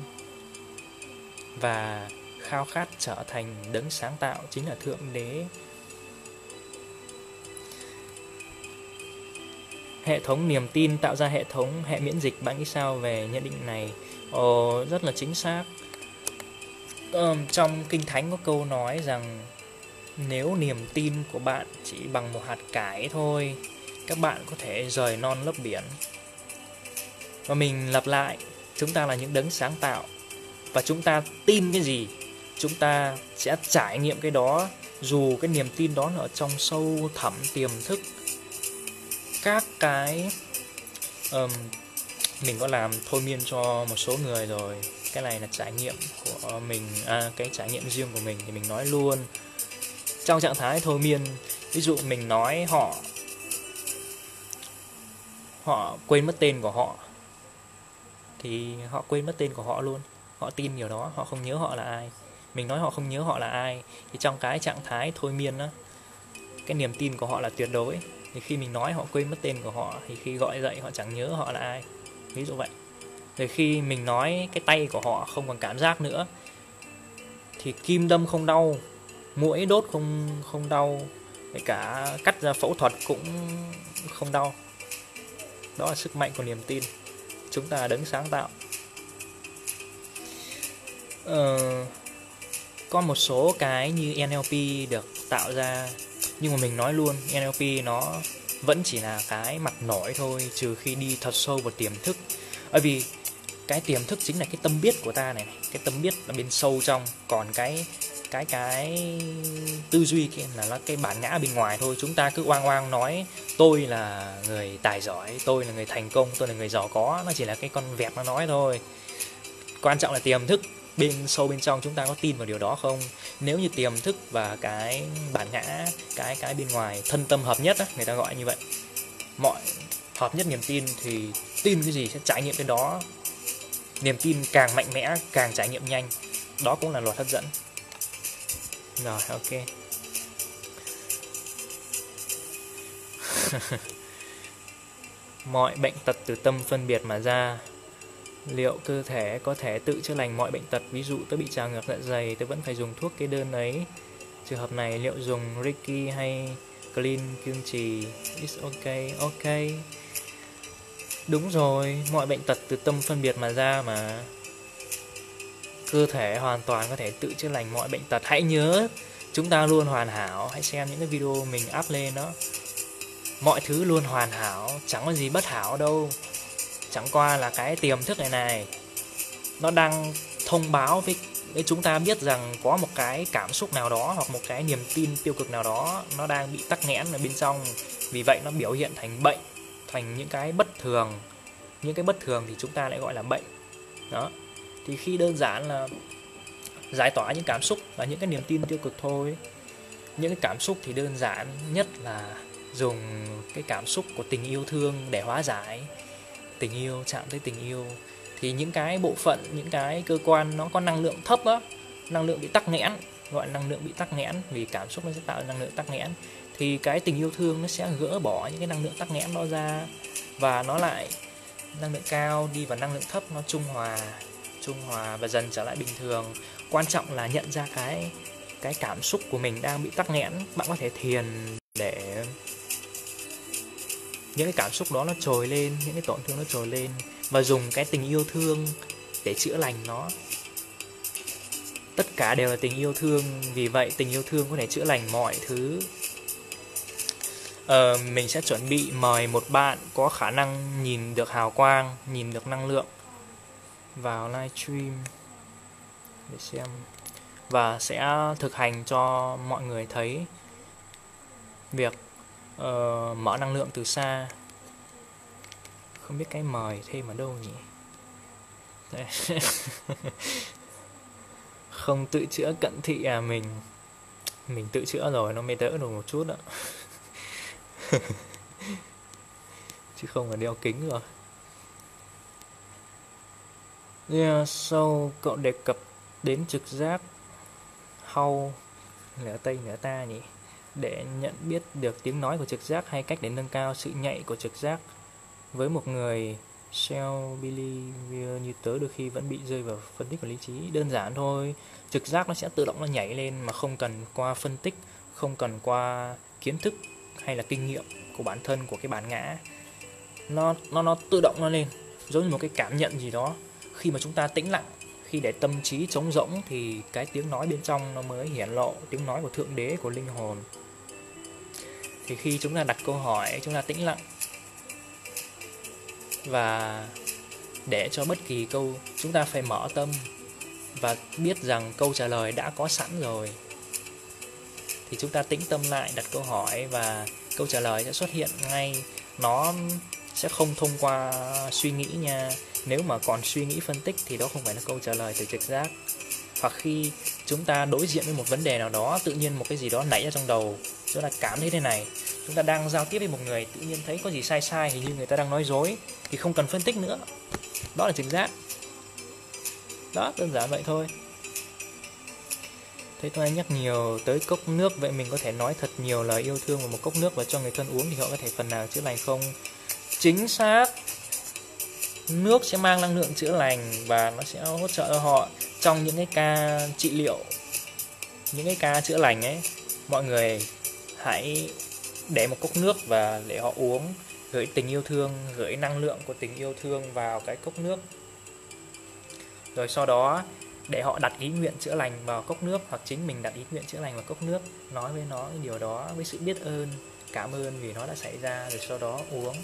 và khao khát trở thành đấng sáng tạo, chính là Thượng Đế. Hệ thống niềm tin tạo ra hệ thống hệ miễn dịch. Bạn nghĩ sao về nhận định này? Rất là chính xác. Trong Kinh Thánh có câu nói rằng nếu niềm tin của bạn chỉ bằng một hạt cải thôi, các bạn có thể rời non lấp biển. Và mình lặp lại, chúng ta là những đấng sáng tạo, và chúng ta tin cái gì, chúng ta sẽ trải nghiệm cái đó, dù cái niềm tin đó ở trong sâu thẳm tiềm thức. Các cái mình có làm thôi miên cho một số người rồi. Cái này là trải nghiệm của mình, cái trải nghiệm riêng của mình thì mình nói luôn. Trong trạng thái thôi miên, ví dụ mình nói họ quên mất tên của họ, thì họ quên mất tên của họ luôn. Họ tin điều đó, họ không nhớ họ là ai. Mình nói họ không nhớ họ là ai, thì trong cái trạng thái thôi miên đó, cái niềm tin của họ là tuyệt đối. Thì khi mình nói họ quên mất tên của họ, thì khi gọi dậy họ chẳng nhớ họ là ai. Ví dụ vậy. Rồi khi mình nói cái tay của họ không còn cảm giác nữa, thì kim đâm không đau, muỗi đốt không đau, kể cả cắt ra phẫu thuật cũng không đau. Đó là sức mạnh của niềm tin. Chúng ta đấng sáng tạo. Có một số cái như NLP được tạo ra, nhưng mà mình nói luôn, NLP nó vẫn chỉ là cái mặt nổi thôi, trừ khi đi thật sâu vào tiềm thức. Bởi vì cái tiềm thức chính là cái tâm biết của ta này, cái tâm biết là bên sâu trong. Còn cái cái tư duy kia là nó cái bản ngã bên ngoài thôi. Chúng ta cứ oang oang nói tôi là người tài giỏi, tôi là người thành công, tôi là người giàu có, nó chỉ là cái con vẹt nó nói thôi. Quan trọng là tiềm thức bên sâu bên trong chúng ta có tin vào điều đó không. Nếu như tiềm thức và cái bản ngã, cái bên ngoài thân tâm hợp nhất á, người ta gọi như vậy, mọi hợp nhất niềm tin thì tin cái gì sẽ trải nghiệm cái đó. Niềm tin càng mạnh mẽ càng trải nghiệm nhanh, đó cũng là luật hấp dẫn. Rồi, ok. Mọi bệnh tật từ tâm phân biệt mà ra. Liệu cơ thể có thể tự chữa lành mọi bệnh tật? Ví dụ tôi bị trào ngược dạ dày, tôi vẫn phải dùng thuốc kê đơn ấy. Trường hợp này liệu dùng Reiki hay Clean kiên trì? It's ok, ok. Đúng rồi, mọi bệnh tật từ tâm phân biệt mà ra mà. Cơ thể hoàn toàn có thể tự chữa lành mọi bệnh tật. Hãy nhớ, chúng ta luôn hoàn hảo. Hãy xem những cái video mình up lên đó. Mọi thứ luôn hoàn hảo, chẳng có gì bất hảo đâu. Chẳng qua là cái tiềm thức này nó đang thông báo với chúng ta biết rằng có một cái cảm xúc nào đó hoặc một cái niềm tin tiêu cực nào đó nó đang bị tắc nghẽn ở bên trong. Vì vậy nó biểu hiện thành bệnh, thành những cái bất thường. Những cái bất thường thì chúng ta lại gọi là bệnh. Đó. Thì khi đơn giản là giải tỏa những cảm xúc và những cái niềm tin tiêu cực thôi. Những cái cảm xúc thì đơn giản nhất là dùng cái cảm xúc của tình yêu thương để hóa giải. Tình yêu, chạm tới tình yêu. Thì những cái bộ phận, những cái cơ quan nó có năng lượng thấp á, năng lượng bị tắc nghẽn, gọi là năng lượng bị tắc nghẽn, vì cảm xúc nó sẽ tạo ra năng lượng tắc nghẽn. Thì cái tình yêu thương nó sẽ gỡ bỏ những cái năng lượng tắc nghẽn đó ra, và nó lại năng lượng cao đi vào năng lượng thấp, nó trung hòa và dần trở lại bình thường. Quan trọng là nhận ra cái cảm xúc của mình đang bị tắc nghẽn. Bạn có thể thiền để những cái cảm xúc đó nó trồi lên, những cái tổn thương nó trồi lên, và dùng cái tình yêu thương để chữa lành nó. Tất cả đều là tình yêu thương, vì vậy tình yêu thương có thể chữa lành mọi thứ. Mình sẽ chuẩn bị mời một bạn có khả năng nhìn được hào quang, nhìn được năng lượng vào livestream để xem, và sẽ thực hành cho mọi người thấy việc mở năng lượng từ xa. Không biết cái mời thêm ở đâu nhỉ? Không tự chữa cận thị à? Mình tự chữa rồi, nó mới đỡ được một chút ạ. Chứ không là đeo kính rồi. Sau cậu đề cập đến trực giác hau nửa Tây nửa ta nhỉ? Để nhận biết được tiếng nói của trực giác hay cách để nâng cao sự nhạy của trực giác. Với một người self-believer như tớ, đôi khi vẫn bị rơi vào phân tích của lý trí. Đơn giản thôi, trực giác nó sẽ tự động nó nhảy lên mà không cần qua phân tích, không cần qua kiến thức hay là kinh nghiệm của bản thân, của cái bản ngã. Nó tự động nó lên, giống như một cái cảm nhận gì đó. Khi mà chúng ta tĩnh lặng, khi để tâm trí trống rỗng thì cái tiếng nói bên trong nó mới hiển lộ, tiếng nói của Thượng Đế, của linh hồn. Thì khi chúng ta đặt câu hỏi, chúng ta tĩnh lặng và để cho bất kỳ câu, chúng ta phải mở tâm và biết rằng câu trả lời đã có sẵn rồi. Thì chúng ta tĩnh tâm lại, đặt câu hỏi và câu trả lời sẽ xuất hiện ngay. Nó sẽ không thông qua suy nghĩ nha. Nếu mà còn suy nghĩ phân tích thì đó không phải là câu trả lời từ trực giác. Hoặc khi chúng ta đối diện với một vấn đề nào đó, tự nhiên một cái gì đó nảy ra trong đầu, chúng ta cảm thấy thế này. Chúng ta đang giao tiếp với một người, tự nhiên thấy có gì sai sai, hình như người ta đang nói dối, thì không cần phân tích nữa. Đó là trực giác. Đó, đơn giản vậy thôi. Thế tôi nhắc nhiều tới cốc nước, vậy mình có thể nói thật nhiều lời yêu thương vào một cốc nước và cho người thân uống thì họ có thể phần nào chữa lành không? Chính xác. Nước sẽ mang năng lượng chữa lành và nó sẽ hỗ trợ cho họ trong những cái ca trị liệu, những cái ca chữa lành ấy. Mọi người hãy để một cốc nước và để họ uống, gửi tình yêu thương, gửi năng lượng của tình yêu thương vào cái cốc nước. Rồi sau đó để họ đặt ý nguyện chữa lành vào cốc nước, hoặc chính mình đặt ý nguyện chữa lành vào cốc nước, nói với nó cái điều đó với sự biết ơn, cảm ơn vì nó đã xảy ra, rồi sau đó uống.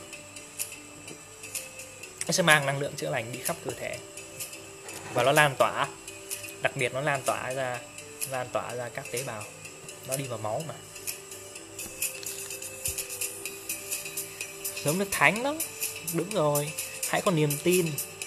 Nó sẽ mang năng lượng chữa lành đi khắp cơ thể và nó lan tỏa, đặc biệt nó lan tỏa ra lan tỏa ra các tế bào, nó đi vào máu mà. Giống Đức Thánh lắm. Đúng rồi, hãy có niềm tin.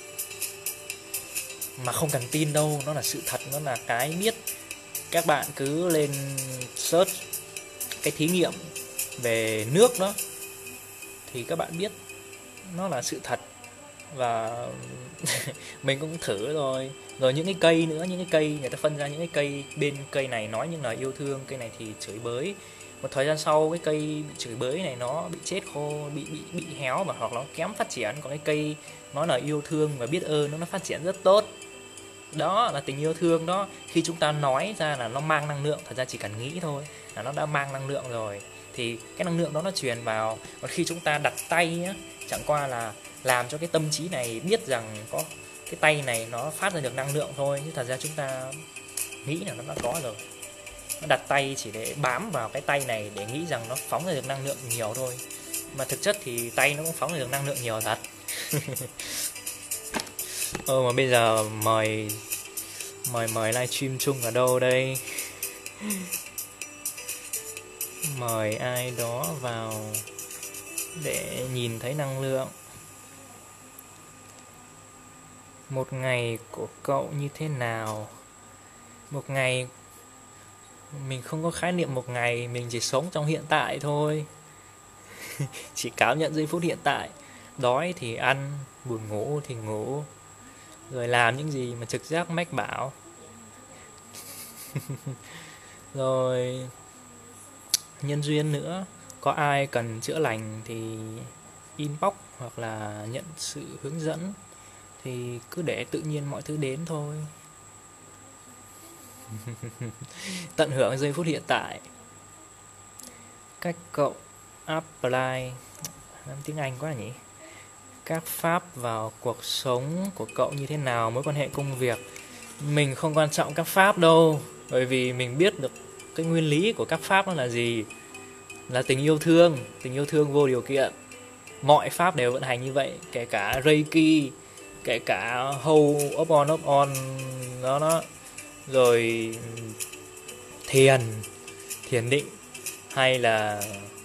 Mà không cần tin đâu, nó là sự thật, nó là cái biết. Các bạn cứ lên search cái thí nghiệm về nước đó thì các bạn biết nó là sự thật. Và mình cũng thử rồi. Rồi những cái cây nữa, những cái cây người ta phân ra những cái cây, bên cây này nói những lời yêu thương, cây này thì chửi bới. Một thời gian sau cái cây bị chửi bới này nó bị chết khô, bị héo và hoặc nó kém phát triển, còn cái cây nói lời yêu thương và biết ơn nó phát triển rất tốt. Đó là tình yêu thương đó. Khi chúng ta nói ra là nó mang năng lượng, thật ra chỉ cần nghĩ thôi là nó đã mang năng lượng rồi. Thì cái năng lượng đó nó truyền vào. Còn khi chúng ta đặt tay á, chẳng qua là làm cho cái tâm trí này biết rằng có cái tay này nó phát ra được năng lượng thôi, chứ thật ra chúng ta nghĩ là nó đã có rồi. Nó đặt tay chỉ để bám vào cái tay này để nghĩ rằng nó phóng ra được năng lượng nhiều thôi, mà thực chất thì tay nó cũng phóng ra được năng lượng nhiều thật. Mà bây giờ mời livestream chung ở đâu đây? Mời ai đó vào để nhìn thấy năng lượng. Một ngày của cậu như thế nào? Một ngày, mình không có khái niệm một ngày, mình chỉ sống trong hiện tại thôi. Chỉ cảm nhận giây phút hiện tại. Đói thì ăn, buồn ngủ thì ngủ, rồi làm những gì mà trực giác mách bảo. Rồi nhân duyên nữa, có ai cần chữa lành thì inbox hoặc là nhận sự hướng dẫn, thì cứ để tự nhiên mọi thứ đến thôi. Tận hưởng giây phút hiện tại. Cách cậu apply, nói tiếng Anh quá nhỉ? Các pháp vào cuộc sống của cậu như thế nào? Mối quan hệ công việc, mình không quan trọng các pháp đâu, bởi vì mình biết được cái nguyên lý của các pháp nó là gì. Là tình yêu thương vô điều kiện. Mọi pháp đều vận hành như vậy, kể cả Reiki, kể cả hold up on đó. Rồi thiền định, hay là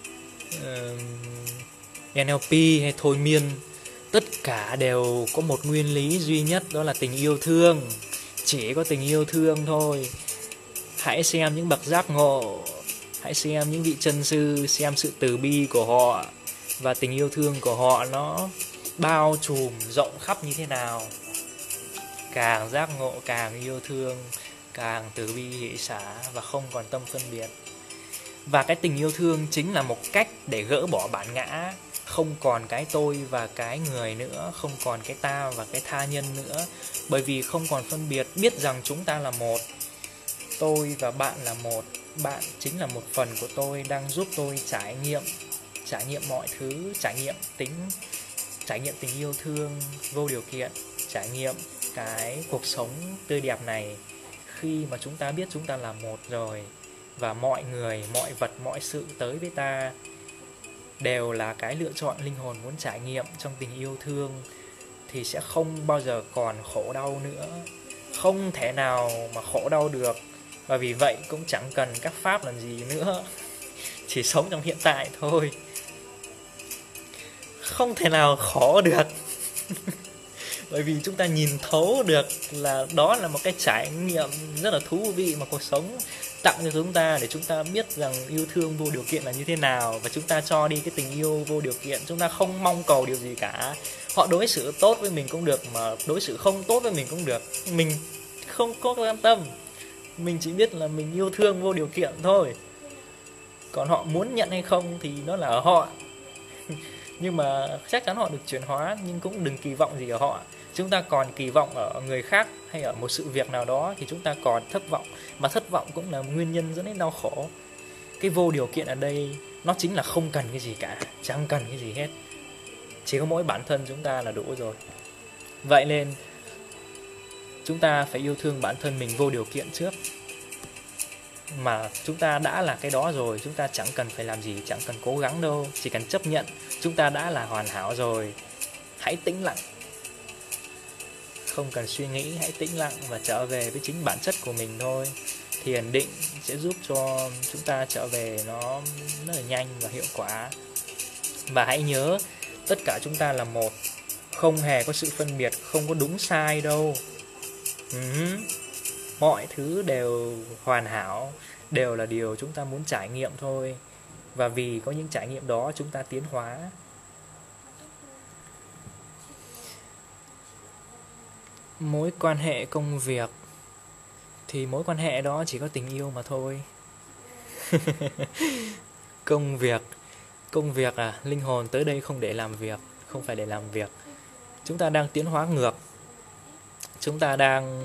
NLP hay thôi miên, tất cả đều có một nguyên lý duy nhất, đó là tình yêu thương. Chỉ có tình yêu thương thôi. Hãy xem những bậc giác ngộ, hãy xem những vị chân sư, xem sự từ bi của họ và tình yêu thương của họ nó bao trùm rộng khắp như thế nào. Càng giác ngộ càng yêu thương, càng từ bi hỷ xả và không còn tâm phân biệt. Và cái tình yêu thương chính là một cách để gỡ bỏ bản ngã, không còn cái tôi và cái người nữa, không còn cái ta và cái tha nhân nữa. Bởi vì không còn phân biệt, biết rằng chúng ta là một. Tôi và bạn là một. Bạn chính là một phần của tôi, đang giúp tôi trải nghiệm mọi thứ, trải nghiệm tình yêu thương vô điều kiện, trải nghiệm cái cuộc sống tươi đẹp này. Khi mà chúng ta biết chúng ta là một rồi, và mọi người, mọi vật, mọi sự tới với ta đều là cái lựa chọn linh hồn muốn trải nghiệm trong tình yêu thương, thì sẽ không bao giờ còn khổ đau nữa. Không thể nào mà khổ đau được. Và vì vậy cũng chẳng cần các pháp làm gì nữa. Chỉ sống trong hiện tại thôi. Không thể nào khổ được. Bởi vì chúng ta nhìn thấu được là đó là một cái trải nghiệm rất là thú vị mà cuộc sống tặng cho chúng ta, để chúng ta biết rằng yêu thương vô điều kiện là như thế nào. Và chúng ta cho đi cái tình yêu vô điều kiện. Chúng ta không mong cầu điều gì cả. Họ đối xử tốt với mình cũng được, mà đối xử không tốt với mình cũng được. Mình không có quan tâm. Mình chỉ biết là mình yêu thương vô điều kiện thôi. Còn họ muốn nhận hay không thì nó là ở họ. Nhưng mà chắc chắn họ được chuyển hóa, nhưng cũng đừng kỳ vọng gì ở họ. Chúng ta còn kỳ vọng ở người khác hay ở một sự việc nào đó thì chúng ta còn thất vọng. Mà thất vọng cũng là nguyên nhân dẫn đến đau khổ. Cái vô điều kiện ở đây nó chính là không cần cái gì cả, chẳng cần cái gì hết. Chỉ có mỗi bản thân chúng ta là đủ rồi. Vậy nên chúng ta phải yêu thương bản thân mình vô điều kiện trước. Mà chúng ta đã là cái đó rồi, chúng ta chẳng cần phải làm gì, chẳng cần cố gắng đâu. Chỉ cần chấp nhận chúng ta đã là hoàn hảo rồi. Hãy tĩnh lặng, không cần suy nghĩ, hãy tĩnh lặng và trở về với chính bản chất của mình thôi. thiền định sẽ giúp cho chúng ta trở về nó rất là nhanh và hiệu quả. Và hãy nhớ, tất cả chúng ta là một, không hề có sự phân biệt, không có đúng sai đâu. Mọi thứ đều hoàn hảo, đều là điều chúng ta muốn trải nghiệm thôi. Và vì có những trải nghiệm đó chúng ta tiến hóa. Mối quan hệ công việc thì mối quan hệ đó chỉ có tình yêu mà thôi. Công việc à, linh hồn tới đây không để làm việc, không phải để làm việc. Chúng ta đang tiến hóa ngược. Chúng ta đang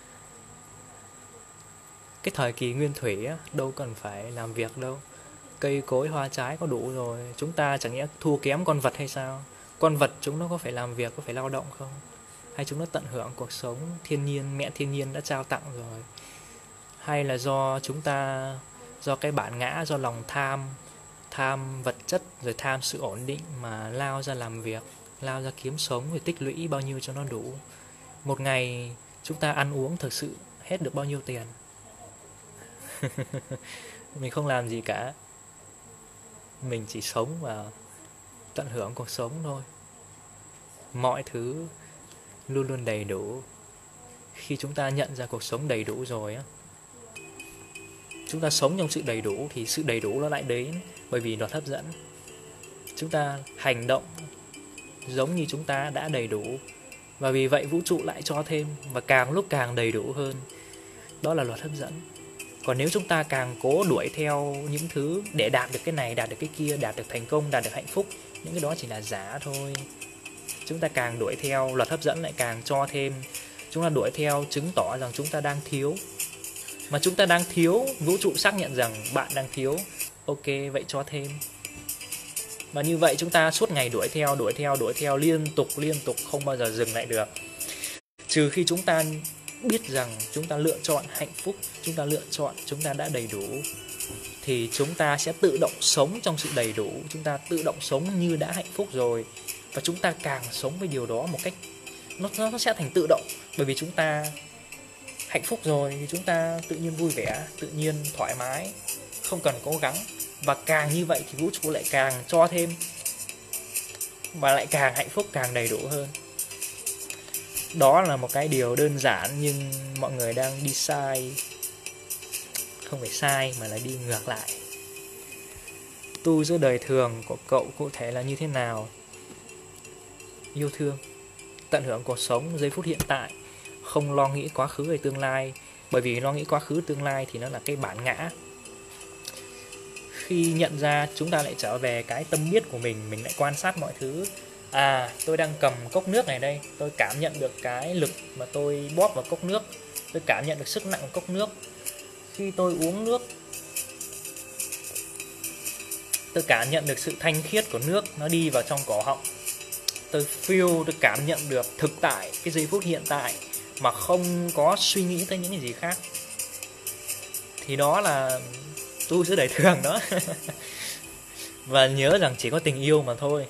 cái thời kỳ nguyên thủy á, đâu cần phải làm việc đâu. Cây cối hoa trái có đủ rồi. Chúng ta chẳng nhẽ thua kém con vật hay sao? Con vật chúng nó có phải làm việc, có phải lao động không? Hay chúng nó tận hưởng cuộc sống thiên nhiên, mẹ thiên nhiên đã trao tặng rồi? Hay là do chúng ta, do cái bản ngã, do lòng tham vật chất rồi tham sự ổn định mà lao ra làm việc, lao ra kiếm sống rồi tích lũy bao nhiêu cho nó đủ. Một ngày chúng ta ăn uống thực sự hết được bao nhiêu tiền? Mình không làm gì cả. Mình chỉ sống và tận hưởng cuộc sống thôi. Mọi thứ luôn luôn đầy đủ. Khi chúng ta nhận ra cuộc sống đầy đủ rồi á, chúng ta sống trong sự đầy đủ thì sự đầy đủ nó lại đến, bởi vì luật hấp dẫn. Chúng ta hành động giống như chúng ta đã đầy đủ, và vì vậy vũ trụ lại cho thêm, và càng lúc càng đầy đủ hơn. Đó là luật hấp dẫn. Còn nếu chúng ta càng cố đuổi theo những thứ để đạt được cái này, đạt được cái kia, đạt được thành công, đạt được hạnh phúc, những cái đó chỉ là giả thôi. Chúng ta càng đuổi theo, luật hấp dẫn lại càng cho thêm. Chúng ta đuổi theo chứng tỏ rằng chúng ta đang thiếu. Mà chúng ta đang thiếu, vũ trụ xác nhận rằng bạn đang thiếu. Ok, vậy cho thêm. Và như vậy chúng ta suốt ngày đuổi theo liên tục, không bao giờ dừng lại được. Trừ khi chúng ta biết rằng chúng ta lựa chọn hạnh phúc, chúng ta lựa chọn chúng ta đã đầy đủ, thì chúng ta sẽ tự động sống trong sự đầy đủ. Chúng ta tự động sống như đã hạnh phúc rồi. Và chúng ta càng sống với điều đó một cách nó sẽ thành tự động. Bởi vì chúng ta hạnh phúc rồi thì chúng ta tự nhiên vui vẻ, tự nhiên thoải mái, không cần cố gắng. Và càng như vậy thì vũ trụ lại càng cho thêm, và lại càng hạnh phúc, càng đầy đủ hơn. Đó là một cái điều đơn giản, nhưng mọi người đang đi sai. Không phải sai mà là đi ngược lại. Tu giữa đời thường của cậu cụ thể là như thế nào? Yêu thương, tận hưởng cuộc sống giây phút hiện tại, không lo nghĩ quá khứ hay tương lai. Bởi vì lo nghĩ quá khứ tương lai thì nó là cái bản ngã. Khi nhận ra, chúng ta lại trở về cái tâm biết của mình lại quan sát mọi thứ. À, tôi đang cầm cốc nước này đây, tôi cảm nhận được cái lực mà tôi bóp vào cốc nước, tôi cảm nhận được sức nặng của cốc nước. Khi tôi uống nước, tôi cảm nhận được sự thanh khiết của nước nó đi vào trong cổ họng. Tôi cảm nhận được thực tại cái giây phút hiện tại mà không có suy nghĩ tới những cái gì khác. Thì đó là tu giữa đời thường đó. Và nhớ rằng chỉ có tình yêu mà thôi.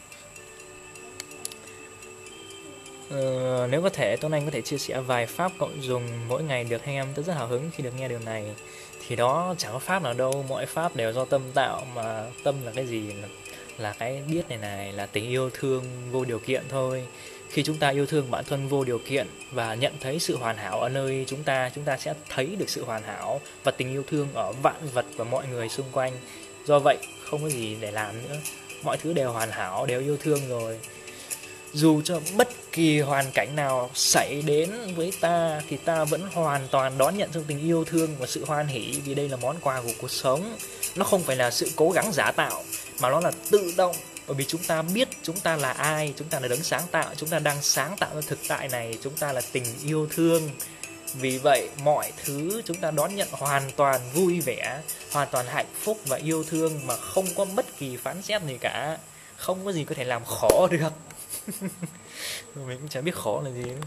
Nếu có thể, Tuấn Anh có thể chia sẻ vài pháp cậu dùng mỗi ngày được hay em? Tôi rất hào hứng khi được nghe điều này. Thì đó chẳng có pháp nào đâu, mọi pháp đều do tâm tạo. Mà tâm là cái gì? Là cái biết này, là tình yêu thương vô điều kiện thôi. Khi chúng ta yêu thương bản thân vô điều kiện và nhận thấy sự hoàn hảo ở nơi chúng ta sẽ thấy được sự hoàn hảo và tình yêu thương ở vạn vật và mọi người xung quanh. Do vậy không có gì để làm nữa, mọi thứ đều hoàn hảo, đều yêu thương rồi. Dù cho bất kỳ hoàn cảnh nào xảy đến với ta thì ta vẫn hoàn toàn đón nhận trong tình yêu thương và sự hoan hỷ, vì đây là món quà của cuộc sống. Nó không phải là sự cố gắng giả tạo, mà nó là tự động. Bởi vì chúng ta biết chúng ta là ai, chúng ta là đấng sáng tạo, chúng ta đang sáng tạo ra thực tại này, chúng ta là tình yêu thương. Vì vậy mọi thứ chúng ta đón nhận hoàn toàn vui vẻ, hoàn toàn hạnh phúc và yêu thương, mà không có bất kỳ phán xét gì cả. Không có gì có thể làm khổ được. Mình cũng chẳng biết khổ là gì nữa.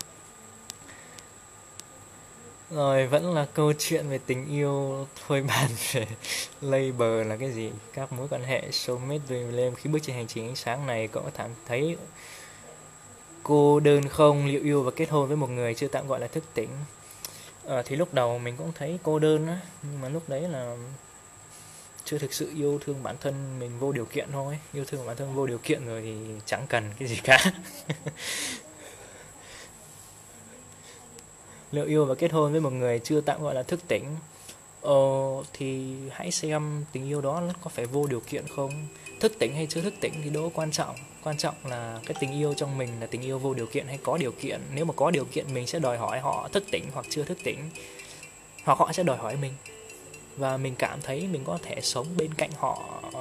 Rồi vẫn là câu chuyện về tình yêu. Thôi bàn về label là cái gì, các mối quan hệ soulmate dream lên. Khi bước trên hành trình ánh sáng này, cậu có cảm thấy cô đơn không? Liệu yêu và kết hôn với một người chưa tạm gọi là thức tỉnh? Thì lúc đầu mình cũng thấy cô đơn á, nhưng mà lúc đấy là chưa thực sự yêu thương bản thân mình vô điều kiện thôi. Yêu thương bản thân vô điều kiện rồi thì chẳng cần cái gì cả. Liệu yêu và kết hôn với một người chưa tạm gọi là thức tỉnh, thì hãy xem tình yêu đó có phải vô điều kiện không. Thức tỉnh hay chưa thức tỉnh thì đâu quan trọng. Quan trọng là cái tình yêu trong mình là tình yêu vô điều kiện hay có điều kiện. Nếu mà có điều kiện mình sẽ đòi hỏi họ thức tỉnh hoặc chưa thức tỉnh, hoặc họ sẽ đòi hỏi mình. Và mình cảm thấy mình có thể sống bên cạnh họ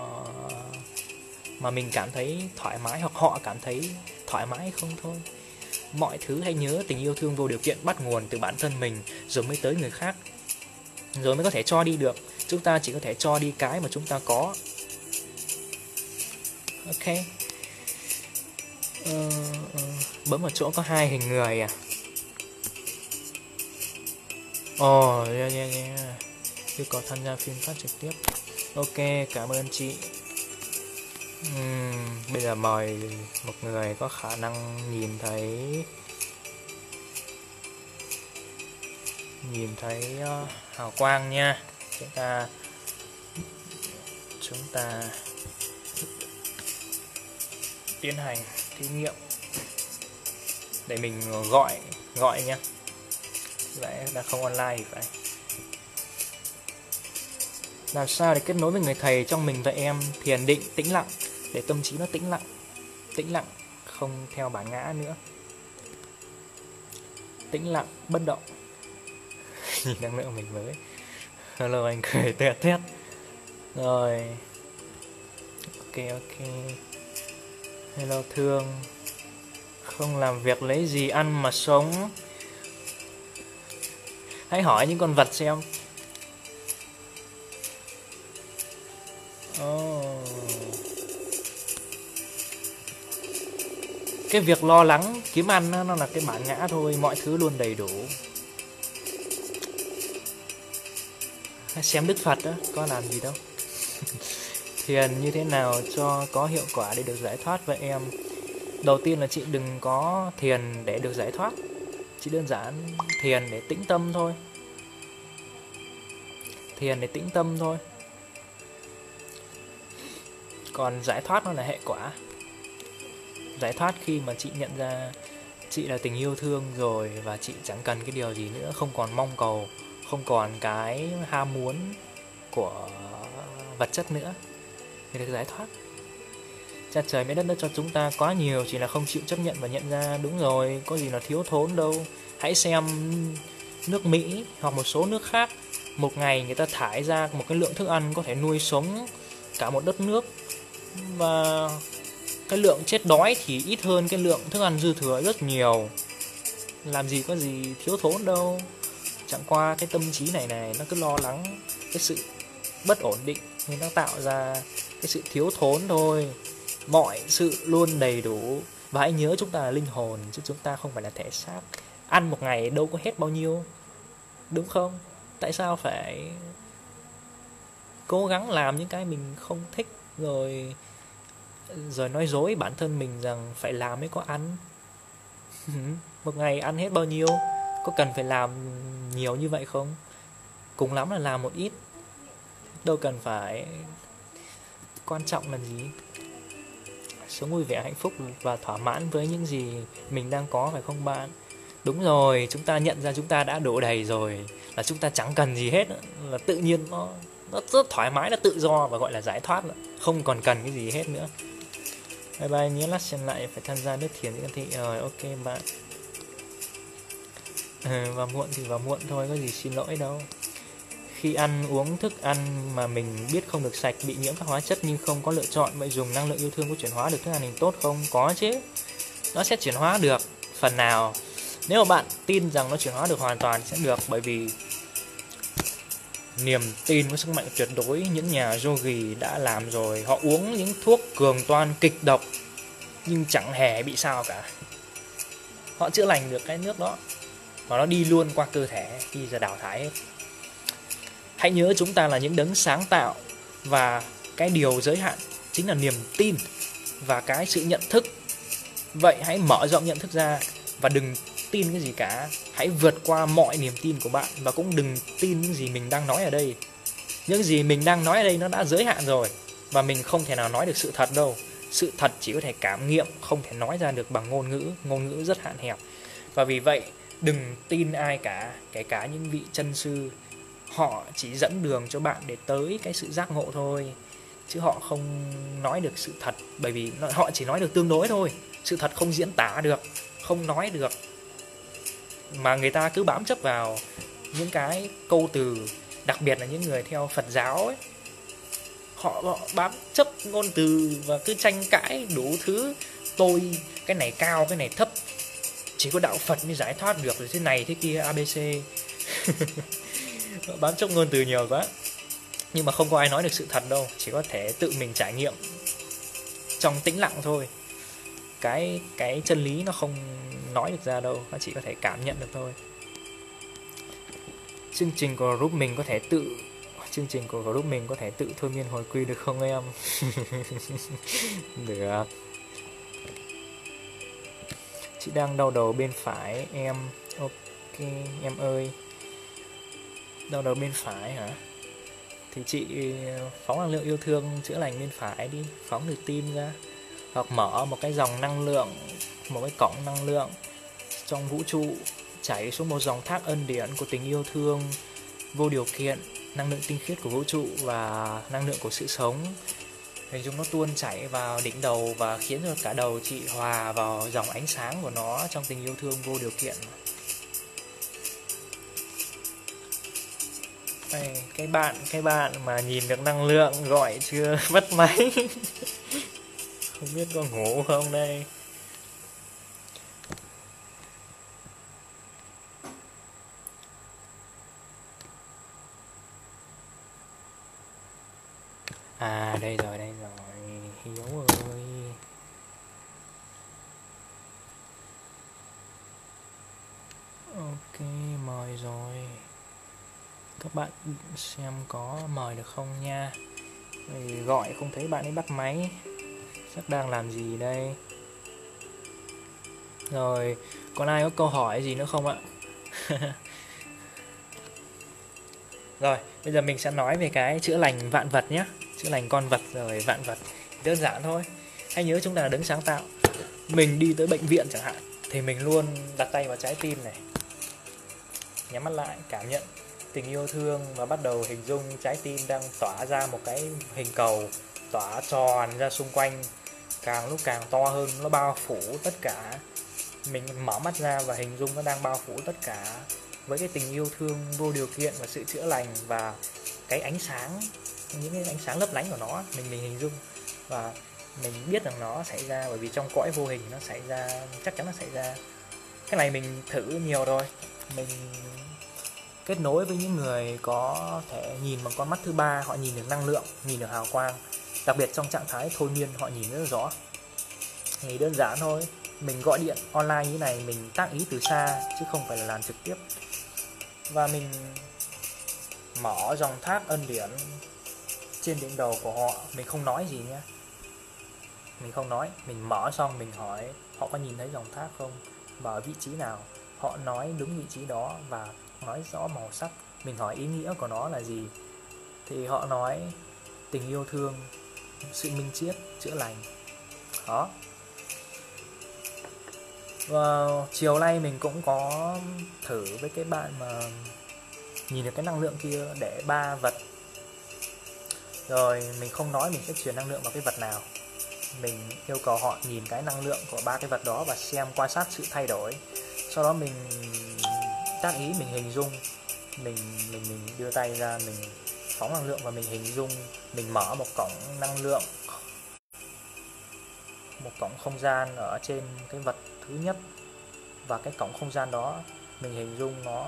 mà mình cảm thấy thoải mái, hoặc họ cảm thấy thoải mái không thôi. Mọi thứ hãy nhớ tình yêu thương vô điều kiện bắt nguồn từ bản thân mình rồi mới tới người khác, rồi mới có thể cho đi được. Chúng ta chỉ có thể cho đi cái mà chúng ta có. Ok. Bấm vào chỗ có 2 hình người à? Yeah. Yêu cầu tham gia phim phát trực tiếp. Ok, cảm ơn chị. Bây giờ mời một người có khả năng nhìn thấy hào quang nha. Chúng ta tiến hành thí nghiệm để mình gọi nhé. Vậy là không online thì phải. Làm sao để kết nối với người thầy trong mình và em? Thiền định, tĩnh lặng, để tâm trí nó tĩnh lặng, không theo bản ngã nữa. Tĩnh lặng, bất động. Nhìn năng lượng mình mới. Hello anh cười tét. Rồi. Ok. Hello Thương. Không làm việc lấy gì ăn mà sống. Hãy hỏi những con vật xem. Cái việc lo lắng kiếm ăn nó là cái bản ngã thôi. Mọi thứ luôn đầy đủ. Xem Đức Phật đó, có làm gì đâu. Thiền như thế nào cho có hiệu quả để được giải thoát với em? Đầu tiên là chị đừng có thiền để được giải thoát. Chỉ đơn giản thiền để tĩnh tâm thôi. Còn giải thoát nó là hệ quả. Giải thoát khi mà chị nhận ra chị là tình yêu thương rồi, và chị chẳng cần cái điều gì nữa, không còn mong cầu, không còn cái ham muốn của vật chất nữa, thì được giải thoát. Cha trời mẹ đất đã cho chúng ta quá nhiều, chỉ là không chịu chấp nhận và nhận ra. Đúng rồi, có gì là thiếu thốn đâu. Hãy xem nước Mỹ hoặc một số nước khác, một ngày người ta thải ra một cái lượng thức ăn có thể nuôi sống cả một đất nước, và cái lượng chết đói thì ít hơn cái lượng thức ăn dư thừa rất nhiều. Làm gì có gì thiếu thốn đâu. Chẳng qua cái tâm trí này nó cứ lo lắng cái sự bất ổn định nên nó tạo ra cái sự thiếu thốn thôi. Mọi sự luôn đầy đủ. Và hãy nhớ chúng ta là linh hồn, chứ chúng ta không phải là thể xác. Ăn một ngày đâu có hết bao nhiêu, đúng không? Tại sao phải cố gắng làm những cái mình không thích, rồi nói dối bản thân mình rằng phải làm mới có ăn. Một ngày ăn hết bao nhiêu? Có cần phải làm nhiều như vậy không? Cùng lắm là làm một ít, đâu cần phải. Quan trọng là gì? Sống vui vẻ, hạnh phúc và thỏa mãn với những gì mình đang có, phải không bạn? Đúng rồi, chúng ta nhận ra chúng ta đã đủ đầy rồi, là chúng ta chẳng cần gì hết, là tự nhiên nó rất thoải mái, nó tự do và gọi là giải thoát, không còn cần cái gì hết nữa. Bye bye, nhớ lát xem lại phải tham gia lớp thiền thì rồi, ok bạn. Vào muộn thì vào muộn thôi, có gì xin lỗi đâu. Khi ăn uống thức ăn mà mình biết không được sạch, bị nhiễm các hóa chất nhưng không có lựa chọn, vậy dùng năng lượng yêu thương có chuyển hóa được thức ăn mình tốt không? Có chứ, nó sẽ chuyển hóa được phần nào. Nếu mà bạn tin rằng nó chuyển hóa được hoàn toàn sẽ được, bởi vì niềm tin với sức mạnh tuyệt đối. Những nhà yogi đã làm rồi, họ uống những thuốc cường toan kịch độc nhưng chẳng hề bị sao cả. Họ chữa lành được cái nước đó, và nó đi luôn qua cơ thể, đi ra đào thải hết. Hãy nhớ chúng ta là những đấng sáng tạo, và cái điều giới hạn chính là niềm tin và cái sự nhận thức. Vậy hãy mở rộng nhận thức ra, và đừng tin cái gì cả. Hãy vượt qua mọi niềm tin của bạn và cũng đừng tin những gì mình đang nói ở đây. Những gì mình đang nói ở đây nó đã giới hạn rồi, và mình không thể nào nói được sự thật đâu. Sự thật chỉ có thể cảm nghiệm, không thể nói ra được bằng ngôn ngữ. Ngôn ngữ rất hạn hẹp. Và vì vậy đừng tin ai cả, kể cả những vị chân sư. Họ chỉ dẫn đường cho bạn để tới cái sự giác ngộ thôi, chứ họ không nói được sự thật. Bởi vì họ chỉ nói được tương đối thôi. Sự thật không diễn tả được, không nói được. Mà người ta cứ bám chấp vào những cái câu từ, đặc biệt là những người theo Phật giáo ấy. Họ bám chấp ngôn từ và cứ tranh cãi đủ thứ. Tôi, cái này cao, cái này thấp, chỉ có đạo Phật mới giải thoát được, rồi thế này thế kia ABC. Bám chấp ngôn từ nhiều quá. Nhưng mà không có ai nói được sự thật đâu. Chỉ có thể tự mình trải nghiệm trong tĩnh lặng thôi. Cái chân lý nó không nói được ra đâu, nó chỉ có thể cảm nhận được thôi. Chương trình của group mình có thể tự thôi miên hồi quy được không em? Được. Chị đang đau đầu bên phải em. Ok em ơi. Đau đầu bên phải hả? Thì chị phóng năng lượng yêu thương chữa lành bên phải đi. Phóng từ tim ra. Hoặc mở một cái dòng năng lượng, một cái cổng năng lượng trong vũ trụ, chảy xuống một dòng thác ân điển của tình yêu thương vô điều kiện, năng lượng tinh khiết của vũ trụ và năng lượng của sự sống. Hình dung nó tuôn chảy vào đỉnh đầu và khiến cho cả đầu chị hòa vào dòng ánh sáng của nó trong tình yêu thương vô điều kiện. Đây, cái bạn mà nhìn được năng lượng gọi chưa bắt máy. Không biết có ngủ không đây. À đây rồi Hiếu ơi. Ok mời rồi. Các bạn xem có mời được không nha. Vì gọi không thấy bạn ấy bắt máy. Chắc đang làm gì đây. Rồi, còn ai có câu hỏi gì nữa không ạ? Rồi, bây giờ mình sẽ nói về cái chữa lành vạn vật nhé. Chữa lành con vật rồi vạn vật. Đơn giản thôi. Hãy nhớ chúng ta là đấng sáng tạo. Mình đi tới bệnh viện chẳng hạn, thì mình luôn đặt tay vào trái tim này, nhắm mắt lại, cảm nhận tình yêu thương và bắt đầu hình dung trái tim đang tỏa ra một cái hình cầu, tỏa tròn ra xung quanh, càng lúc càng to hơn, nó bao phủ tất cả. Mình mở mắt ra và hình dung nó đang bao phủ tất cả với cái tình yêu thương vô điều kiện và sự chữa lành và cái ánh sáng, những cái ánh sáng lấp lánh của nó, mình hình dung và mình biết rằng nó xảy ra, bởi vì trong cõi vô hình nó xảy ra, chắc chắn nó xảy ra. Cái này mình thử nhiều rồi, mình kết nối với những người có thể nhìn bằng con mắt thứ ba, họ nhìn được năng lượng, nhìn được hào quang, đặc biệt trong trạng thái thôi miên họ nhìn rất rõ. Thì đơn giản thôi, mình gọi điện online như thế này, mình tác ý từ xa chứ không phải là làm trực tiếp, và mình mở dòng thác ân điển trên đỉnh đầu của họ. Mình không nói gì nhé, mình không nói, mình mở xong mình hỏi họ có nhìn thấy dòng thác không và ở vị trí nào. Họ nói đúng vị trí đó và nói rõ màu sắc. Mình hỏi ý nghĩa của nó là gì, thì họ nói tình yêu thương, sự minh triết, chữa lành đó. Và chiều nay mình cũng có thử với cái bạn mà nhìn được cái năng lượng kia, để 3 vật, rồi mình không nói mình sẽ truyền năng lượng vào cái vật nào. Mình yêu cầu họ nhìn cái năng lượng của 3 cái vật đó và xem, quan sát sự thay đổi. Sau đó mình tác ý, mình hình dung, mình đưa tay ra, mình phóng năng lượng và mình hình dung mình mở một cổng năng lượng, một cổng không gian ở trên cái vật thứ nhất. Và cái cổng không gian đó mình hình dung nó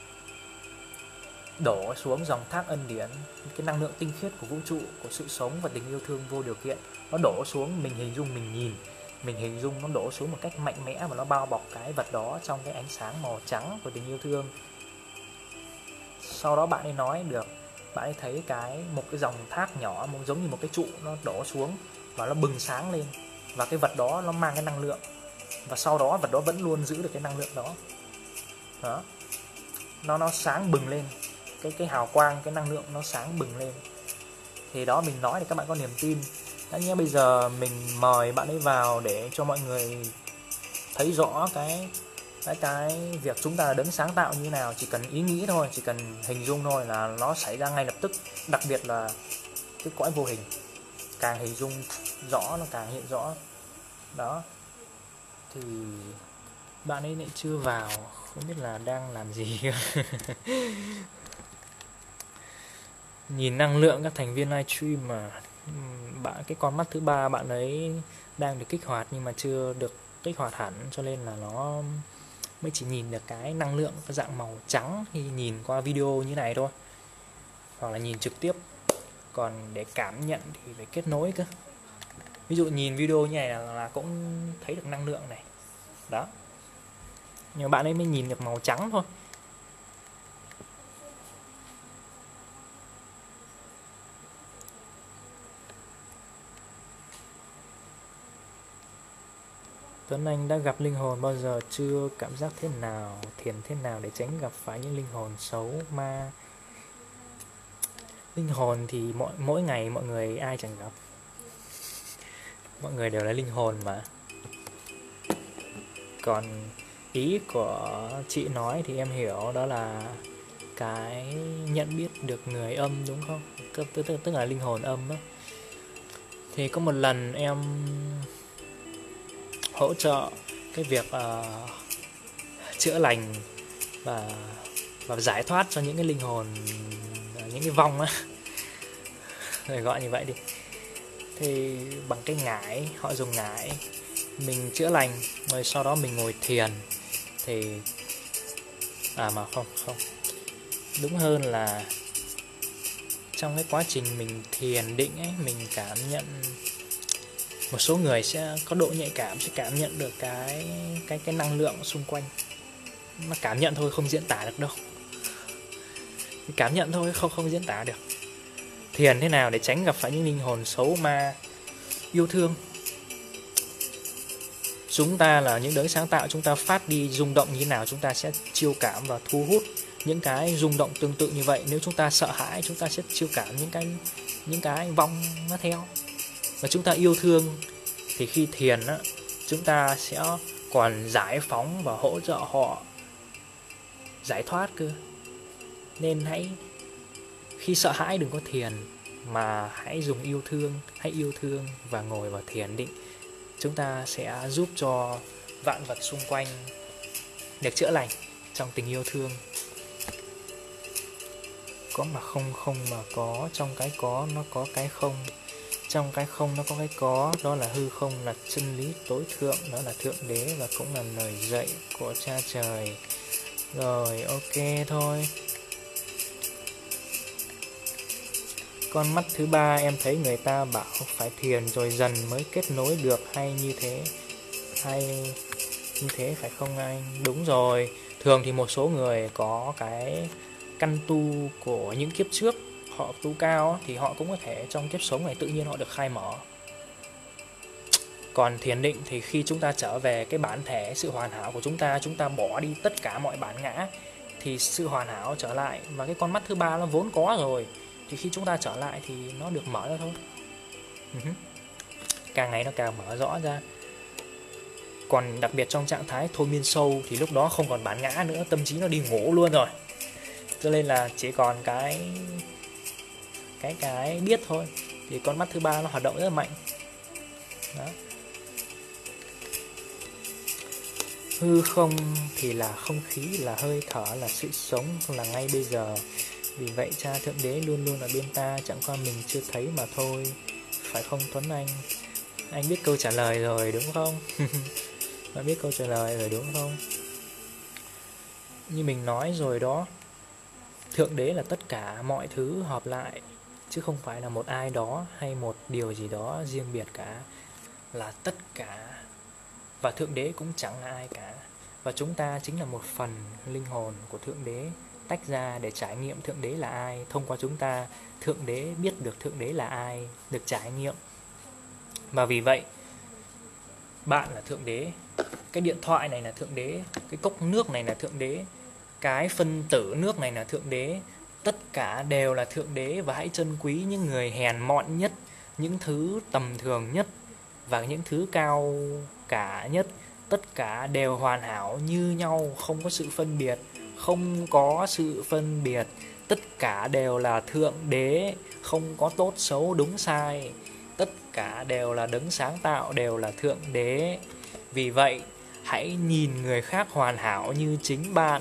đổ xuống dòng thác ân điển, cái năng lượng tinh khiết của vũ trụ, của sự sống và tình yêu thương vô điều kiện. Nó đổ xuống, mình hình dung, mình nhìn, mình hình dung nó đổ xuống một cách mạnh mẽ và nó bao bọc cái vật đó trong cái ánh sáng màu trắng của tình yêu thương. Sau đó bạn ấy nói được, bạn ấy thấy một cái dòng thác nhỏ, giống như một cái trụ, nó đổ xuống và nó bừng sáng lên, và cái vật đó nó mang cái năng lượng. và sau đó vật đó vẫn luôn giữ được cái năng lượng đó. Đó, nó sáng bừng lên, cái hào quang, cái năng lượng nó sáng bừng lên. Thì đó, mình nói để các bạn có niềm tin. Đã nhé, bây giờ mình mời bạn ấy vào để cho mọi người thấy rõ cái việc chúng ta là đấng sáng tạo như thế nào. Chỉ cần ý nghĩ thôi, chỉ cần hình dung thôi là nó xảy ra ngay lập tức. Đặc biệt là cái cõi vô hình, càng hình dung rõ nó càng hiện rõ. Đó, thì bạn ấy lại chưa vào, không biết là đang làm gì. Nhìn năng lượng các thành viên livestream mà cái con mắt thứ ba bạn ấy đang được kích hoạt nhưng mà chưa được kích hoạt hẳn, cho nên là nó mới chỉ nhìn được cái năng lượng cái dạng màu trắng khi nhìn qua video như này thôi, hoặc là nhìn trực tiếp. Còn để cảm nhận thì phải kết nối cơ. Ví dụ nhìn video như này là cũng thấy được năng lượng này. Đó, nhưng bạn ấy mới nhìn được màu trắng thôi. Tuấn Anh đã gặp linh hồn bao giờ chưa? Cảm giác thế nào? Thiền thế nào để tránh gặp phải những linh hồn xấu ma? Linh hồn thì mỗi ngày mọi người ai chẳng gặp. Mọi người đều là linh hồn mà. Còn ý của chị nói thì em hiểu, đó là cái nhận biết được người âm, đúng không? Tức là linh hồn âm đó. Thì có một lần em hỗ trợ cái việc chữa lành và giải thoát cho những cái linh hồn, những cái vong á, rồi gọi như vậy đi. Thì bằng cái ngải, họ dùng ngải, mình chữa lành rồi sau đó mình ngồi thiền. Thì mà không, đúng hơn là trong cái quá trình mình thiền định ấy, mình cảm nhận, một số người sẽ có độ nhạy cảm, sẽ cảm nhận được cái năng lượng xung quanh. Nó cảm nhận thôi, không diễn tả được đâu. Cảm nhận thôi, không diễn tả được. Thiền thế nào để tránh gặp phải những linh hồn xấu ma? Yêu thương. Chúng ta là những đấng sáng tạo, chúng ta phát đi rung động như thế nào, chúng ta sẽ chiêu cảm và thu hút những cái rung động tương tự như vậy. Nếu chúng ta sợ hãi, chúng ta sẽ chiêu cảm những cái vong nó theo. Và chúng ta yêu thương thì khi thiền á, chúng ta sẽ còn giải phóng và hỗ trợ họ giải thoát cơ. Nên khi sợ hãi đừng có thiền, mà hãy dùng yêu thương, hãy yêu thương và ngồi vào thiền định. Chúng ta sẽ giúp cho vạn vật xung quanh được chữa lành trong tình yêu thương. Có mà không mà có, trong cái có nó có cái không, trong cái không nó có cái có. Đó là hư không, là chân lý tối thượng, đó là thượng đế và cũng là lời dạy của cha trời. Rồi, ok thôi. Con mắt thứ ba em thấy người ta bảo phải thiền rồi dần mới kết nối được, hay như thế phải không anh? Đúng rồi. Thường thì một số người có cái căn tu của những kiếp trước, họ tu cao thì họ cũng có thể trong kiếp sống này tự nhiên họ được khai mở. Còn thiền định thì khi chúng ta trở về cái bản thể, sự hoàn hảo của chúng ta bỏ đi tất cả mọi bản ngã thì sự hoàn hảo trở lại. Và cái con mắt thứ ba nó vốn có rồi, thì khi chúng ta trở lại thì nó được mở ra thôi. Càng ngày nó càng mở rõ ra. Còn đặc biệt trong trạng thái thôi miên sâu thì lúc đó không còn bản ngã nữa, tâm trí nó đi ngủ luôn rồi. Cho nên là chỉ còn cái biết thôi. Thì con mắt thứ ba nó hoạt động rất là mạnh. Đó. Hư không thì là không khí, là hơi thở, là sự sống, là ngay bây giờ. Vì vậy cha thượng đế luôn luôn ở bên ta, chẳng qua mình chưa thấy mà thôi. Phải không Tuấn Anh? Anh biết câu trả lời rồi đúng không? Bạn biết câu trả lời rồi đúng không? Như mình nói rồi đó, thượng đế là tất cả mọi thứ hợp lại, chứ không phải là một ai đó hay một điều gì đó riêng biệt cả. Là tất cả. Và thượng đế cũng chẳng là ai cả. Và chúng ta chính là một phần linh hồn của thượng đế, tách ra để trải nghiệm thượng đế là ai. Thông qua chúng ta, thượng đế biết được thượng đế là ai, được trải nghiệm. Và vì vậy, bạn là thượng đế, cái điện thoại này là thượng đế, cái cốc nước này là thượng đế, cái phân tử nước này là thượng đế. Tất cả đều là thượng đế, và hãy trân quý những người hèn mọn nhất, những thứ tầm thường nhất và những thứ cao cả nhất. Tất cả đều hoàn hảo như nhau, không có sự phân biệt, không có sự phân biệt. Tất cả đều là thượng đế, không có tốt xấu đúng sai. Tất cả đều là đấng sáng tạo, đều là thượng đế. Vì vậy, hãy nhìn người khác hoàn hảo như chính bạn.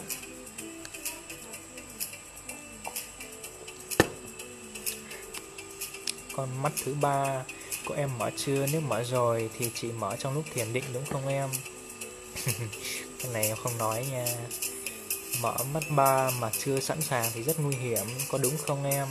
Con mắt thứ ba của em mở chưa? Nếu mở rồi thì chỉ mở trong lúc thiền định đúng không em? Cái này em không nói nha. Mở mắt ba mà chưa sẵn sàng thì rất nguy hiểm, có đúng không em?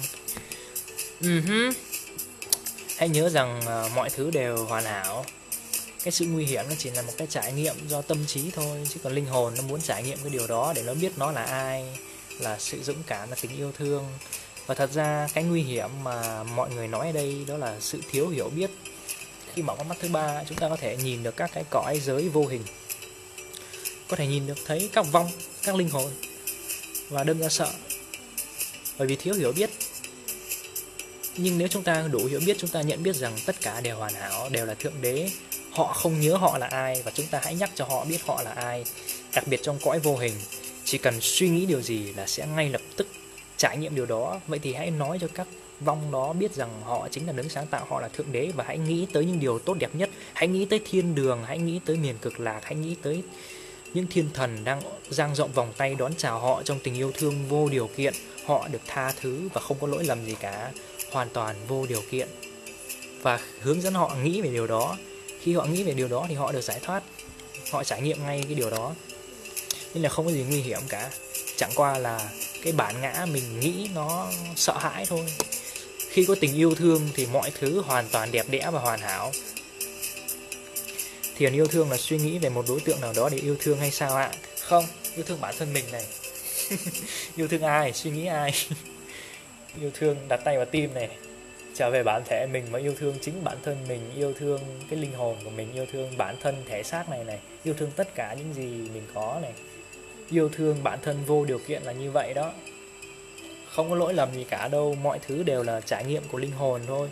Hãy nhớ rằng mọi thứ đều hoàn hảo. Cái sự nguy hiểm nó chỉ là một cái trải nghiệm do tâm trí thôi, chứ còn linh hồn nó muốn trải nghiệm cái điều đó để nó biết nó là ai, là sự dũng cảm, là tình yêu thương. Và thật ra cái nguy hiểm mà mọi người nói ở đây đó là sự thiếu hiểu biết. Khi mở con mắt thứ ba, chúng ta có thể nhìn được các cái cõi giới vô hình, có thể nhìn được thấy các vong, các linh hồn, và đâm ra sợ bởi vì thiếu hiểu biết. Nhưng nếu chúng ta đủ hiểu biết, chúng ta nhận biết rằng tất cả đều hoàn hảo, đều là thượng đế. Họ không nhớ họ là ai, và chúng ta hãy nhắc cho họ biết họ là ai. Đặc biệt trong cõi vô hình, chỉ cần suy nghĩ điều gì là sẽ ngay lập tức trải nghiệm điều đó. Vậy thì hãy nói cho các vong đó biết rằng họ chính là đấng sáng tạo, họ là thượng đế, và hãy nghĩ tới những điều tốt đẹp nhất. Hãy nghĩ tới thiên đường, hãy nghĩ tới miền cực lạc, hãy nghĩ tới những thiên thần đang dang rộng vòng tay đón chào họ trong tình yêu thương vô điều kiện. Họ được tha thứ và không có lỗi lầm gì cả, hoàn toàn vô điều kiện. Và hướng dẫn họ nghĩ về điều đó. Khi họ nghĩ về điều đó thì họ được giải thoát, họ trải nghiệm ngay cái điều đó. Nên là không có gì nguy hiểm cả. Chẳng qua là cái bản ngã mình nghĩ nó sợ hãi thôi. Khi có tình yêu thương thì mọi thứ hoàn toàn đẹp đẽ và hoàn hảo. Thiền yêu thương là suy nghĩ về một đối tượng nào đó để yêu thương hay sao ạ? Không, yêu thương bản thân mình này. Yêu thương ai? Suy nghĩ ai? Yêu thương đặt tay vào tim này, trở về bản thể mình mà yêu thương chính bản thân mình, yêu thương cái linh hồn của mình, yêu thương bản thân thể xác này này, yêu thương tất cả những gì mình có này. Yêu thương bản thân vô điều kiện là như vậy đó. Không có lỗi lầm gì cả đâu, mọi thứ đều là trải nghiệm của linh hồn thôi.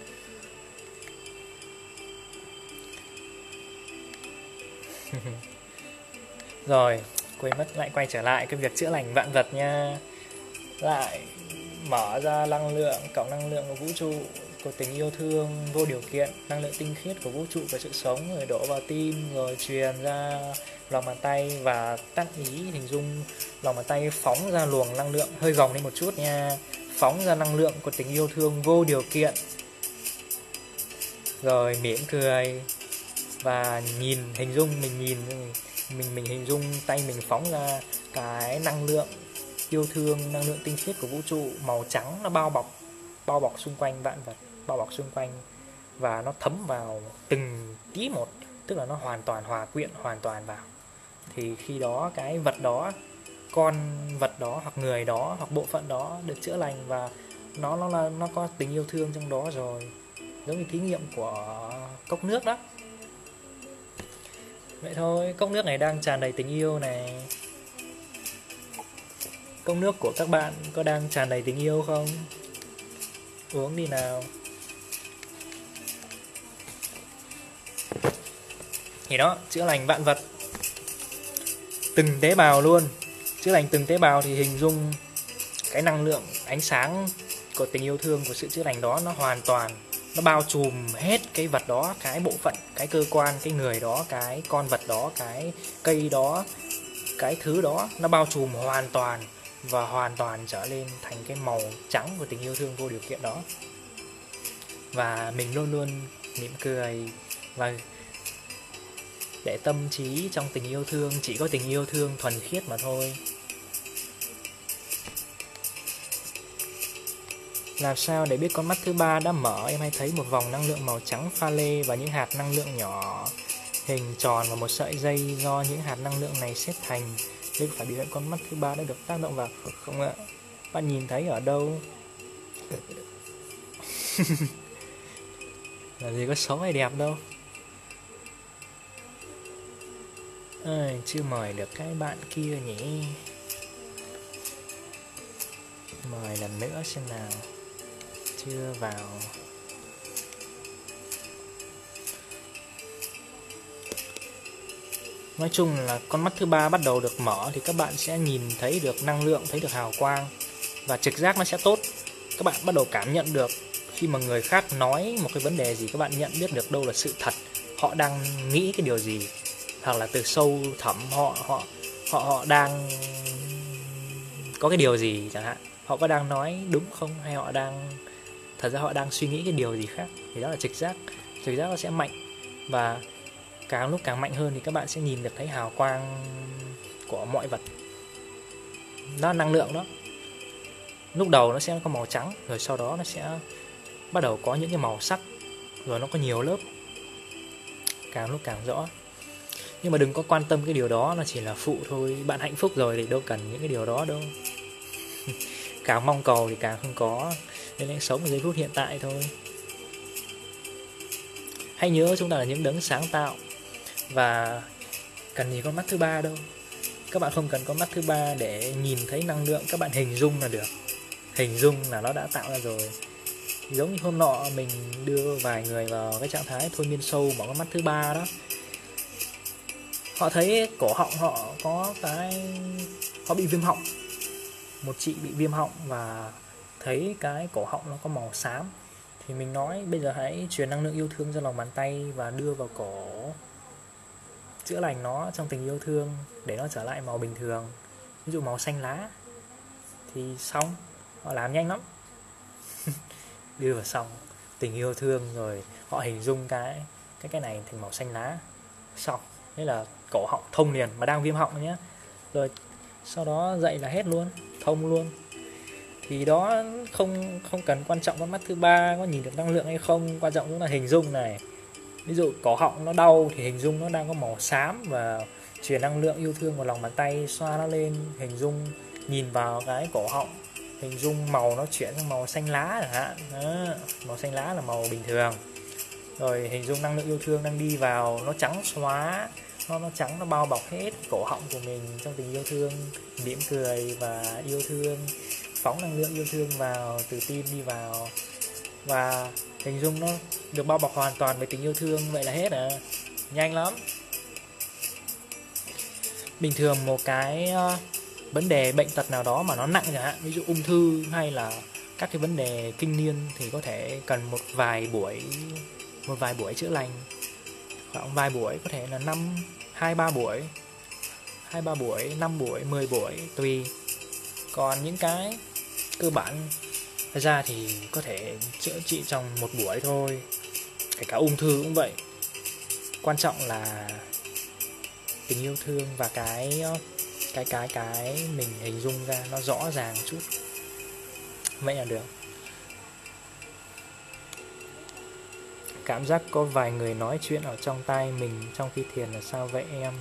Rồi, quên mất, lại quay trở lại cái việc chữa lành vạn vật nha. Lại mở ra năng lượng, cộng năng lượng của vũ trụ, của tình yêu thương vô điều kiện, năng lượng tinh khiết của vũ trụ, của sự sống, rồi đổ vào tim, rồi truyền ra lòng bàn tay, và tác ý hình dung lòng bàn tay phóng ra luồng năng lượng, hơi gồng lên một chút nha, phóng ra năng lượng của tình yêu thương vô điều kiện. Rồi mỉm cười và nhìn, hình dung mình hình dung tay mình phóng ra cái năng lượng yêu thương, năng lượng tinh khiết của vũ trụ màu trắng, nó bao bọc xung quanh vạn vật, bao bọc xung quanh, và nó thấm vào từng tí một, tức là nó hoàn toàn hòa quyện hoàn toàn vào. Thì khi đó cái vật đó, con vật đó hoặc người đó hoặc bộ phận đó được chữa lành, và nó có tình yêu thương trong đó rồi, giống như thí nghiệm của cốc nước đó. Vậy thôi, cốc nước này đang tràn đầy tình yêu này. Cốc nước của các bạn có đang tràn đầy tình yêu không? Uống đi nào. Thì đó, chữa lành vạn vật, từng tế bào luôn. Chữa lành từng tế bào thì hình dung cái năng lượng ánh sáng của tình yêu thương, của sự chữa lành đó, nó hoàn toàn, nó bao trùm hết cái vật đó, cái bộ phận, cái cơ quan, cái người đó, cái con vật đó, cái cây đó, cái thứ đó, nó bao trùm hoàn toàn, và hoàn toàn trở lên thành cái màu trắng của tình yêu thương vô điều kiện đó. Và mình luôn luôn mỉm cười, và để tâm trí trong tình yêu thương, chỉ có tình yêu thương thuần khiết mà thôi. Làm sao để biết con mắt thứ ba đã mở? Em hay thấy một vòng năng lượng màu trắng pha lê và những hạt năng lượng nhỏ hình tròn và một sợi dây do những hạt năng lượng này xếp thành. Đây phải biểu hiện con mắt thứ ba đã được tác động vào không ạ? Bạn nhìn thấy ở đâu? Là gì có xấu hay đẹp đâu. Chưa mời được cái bạn kia nhỉ. Mời lần nữa xem nào. Chưa vào. Nói chung là con mắt thứ ba bắt đầu được mở thì các bạn sẽ nhìn thấy được năng lượng, thấy được hào quang và trực giác nó sẽ tốt. Các bạn bắt đầu cảm nhận được khi mà người khác nói một cái vấn đề gì, các bạn nhận biết được đâu là sự thật, họ đang nghĩ cái điều gì, hoặc là từ sâu thẳm họ đang có cái điều gì chẳng hạn, họ có đang nói đúng không, hay thật ra họ đang suy nghĩ cái điều gì khác. Thì đó là trực giác nó sẽ mạnh, và càng lúc càng mạnh hơn thì các bạn sẽ nhìn được thấy hào quang của mọi vật. Đó là năng lượng đó. Lúc đầu nó sẽ có màu trắng, rồi sau đó nó sẽ bắt đầu có những cái màu sắc, rồi nó có nhiều lớp, càng lúc càng rõ. Nhưng mà đừng có quan tâm cái điều đó, nó chỉ là phụ thôi. Bạn hạnh phúc rồi thì đâu cần những cái điều đó đâu. Càng mong cầu thì càng không có, nên hãy sống ở giây phút hiện tại thôi. Hãy nhớ chúng ta là những đấng sáng tạo, và cần gì con mắt thứ ba đâu. Các bạn không cần có mắt thứ ba để nhìn thấy năng lượng, các bạn hình dung là được. Hình dung là nó đã tạo ra rồi. Giống như hôm nọ mình đưa vài người vào cái trạng thái thôi miên sâu bằng con mắt thứ ba đó. Họ thấy cổ họng họ có họ bị viêm họng. Một chị bị viêm họng và thấy cái cổ họng nó có màu xám. Thì mình nói bây giờ hãy truyền năng lượng yêu thương ra lòng bàn tay và đưa vào cổ, chữa lành nó trong tình yêu thương để nó trở lại màu bình thường, ví dụ màu xanh lá. Thì xong, họ làm nhanh lắm. Đưa vào xong tình yêu thương, rồi họ hình dung cái này thành màu xanh lá, xong thế là cổ họng thông liền, mà đang viêm họng nhé. Rồi sau đó dậy là hết luôn, thông luôn. Thì đó không cần quan trọng con mắt thứ ba có nhìn được năng lượng hay không, quan trọng cũng là hình dung này. Ví dụ cổ họng nó đau thì hình dung nó đang có màu xám, và truyền năng lượng yêu thương vào lòng bàn tay, xoa nó lên, hình dung nhìn vào cái cổ họng, hình dung màu nó chuyển sang màu xanh lá chẳng hạn. Đó, màu xanh lá là màu bình thường. Rồi hình dung năng lượng yêu thương đang đi vào, nó trắng xóa, nó trắng, nó bao bọc hết cổ họng của mình trong tình yêu thương, mỉm cười và yêu thương, phóng năng lượng yêu thương vào từ tim đi vào, và hình dung nó được bao bọc hoàn toàn với tình yêu thương. Vậy là hết à, nhanh lắm. Bình thường một cái vấn đề bệnh tật nào đó mà nó nặng chẳng hạn, ví dụ ung thư hay là các cái vấn đề kinh niên, thì có thể cần một vài buổi chữa lành, khoảng vài buổi, có thể là 2-3 buổi, 5 buổi, 10 buổi tùy. Còn những cái cơ bản ra thì có thể chữa trị trong một buổi thôi. Kể cả ung thư cũng vậy. Quan trọng là tình yêu thương và cái mình hình dung ra nó rõ ràng chút, vậy là được. Cảm giác có vài người nói chuyện ở trong tai mình trong khi thiền là sao vậy em?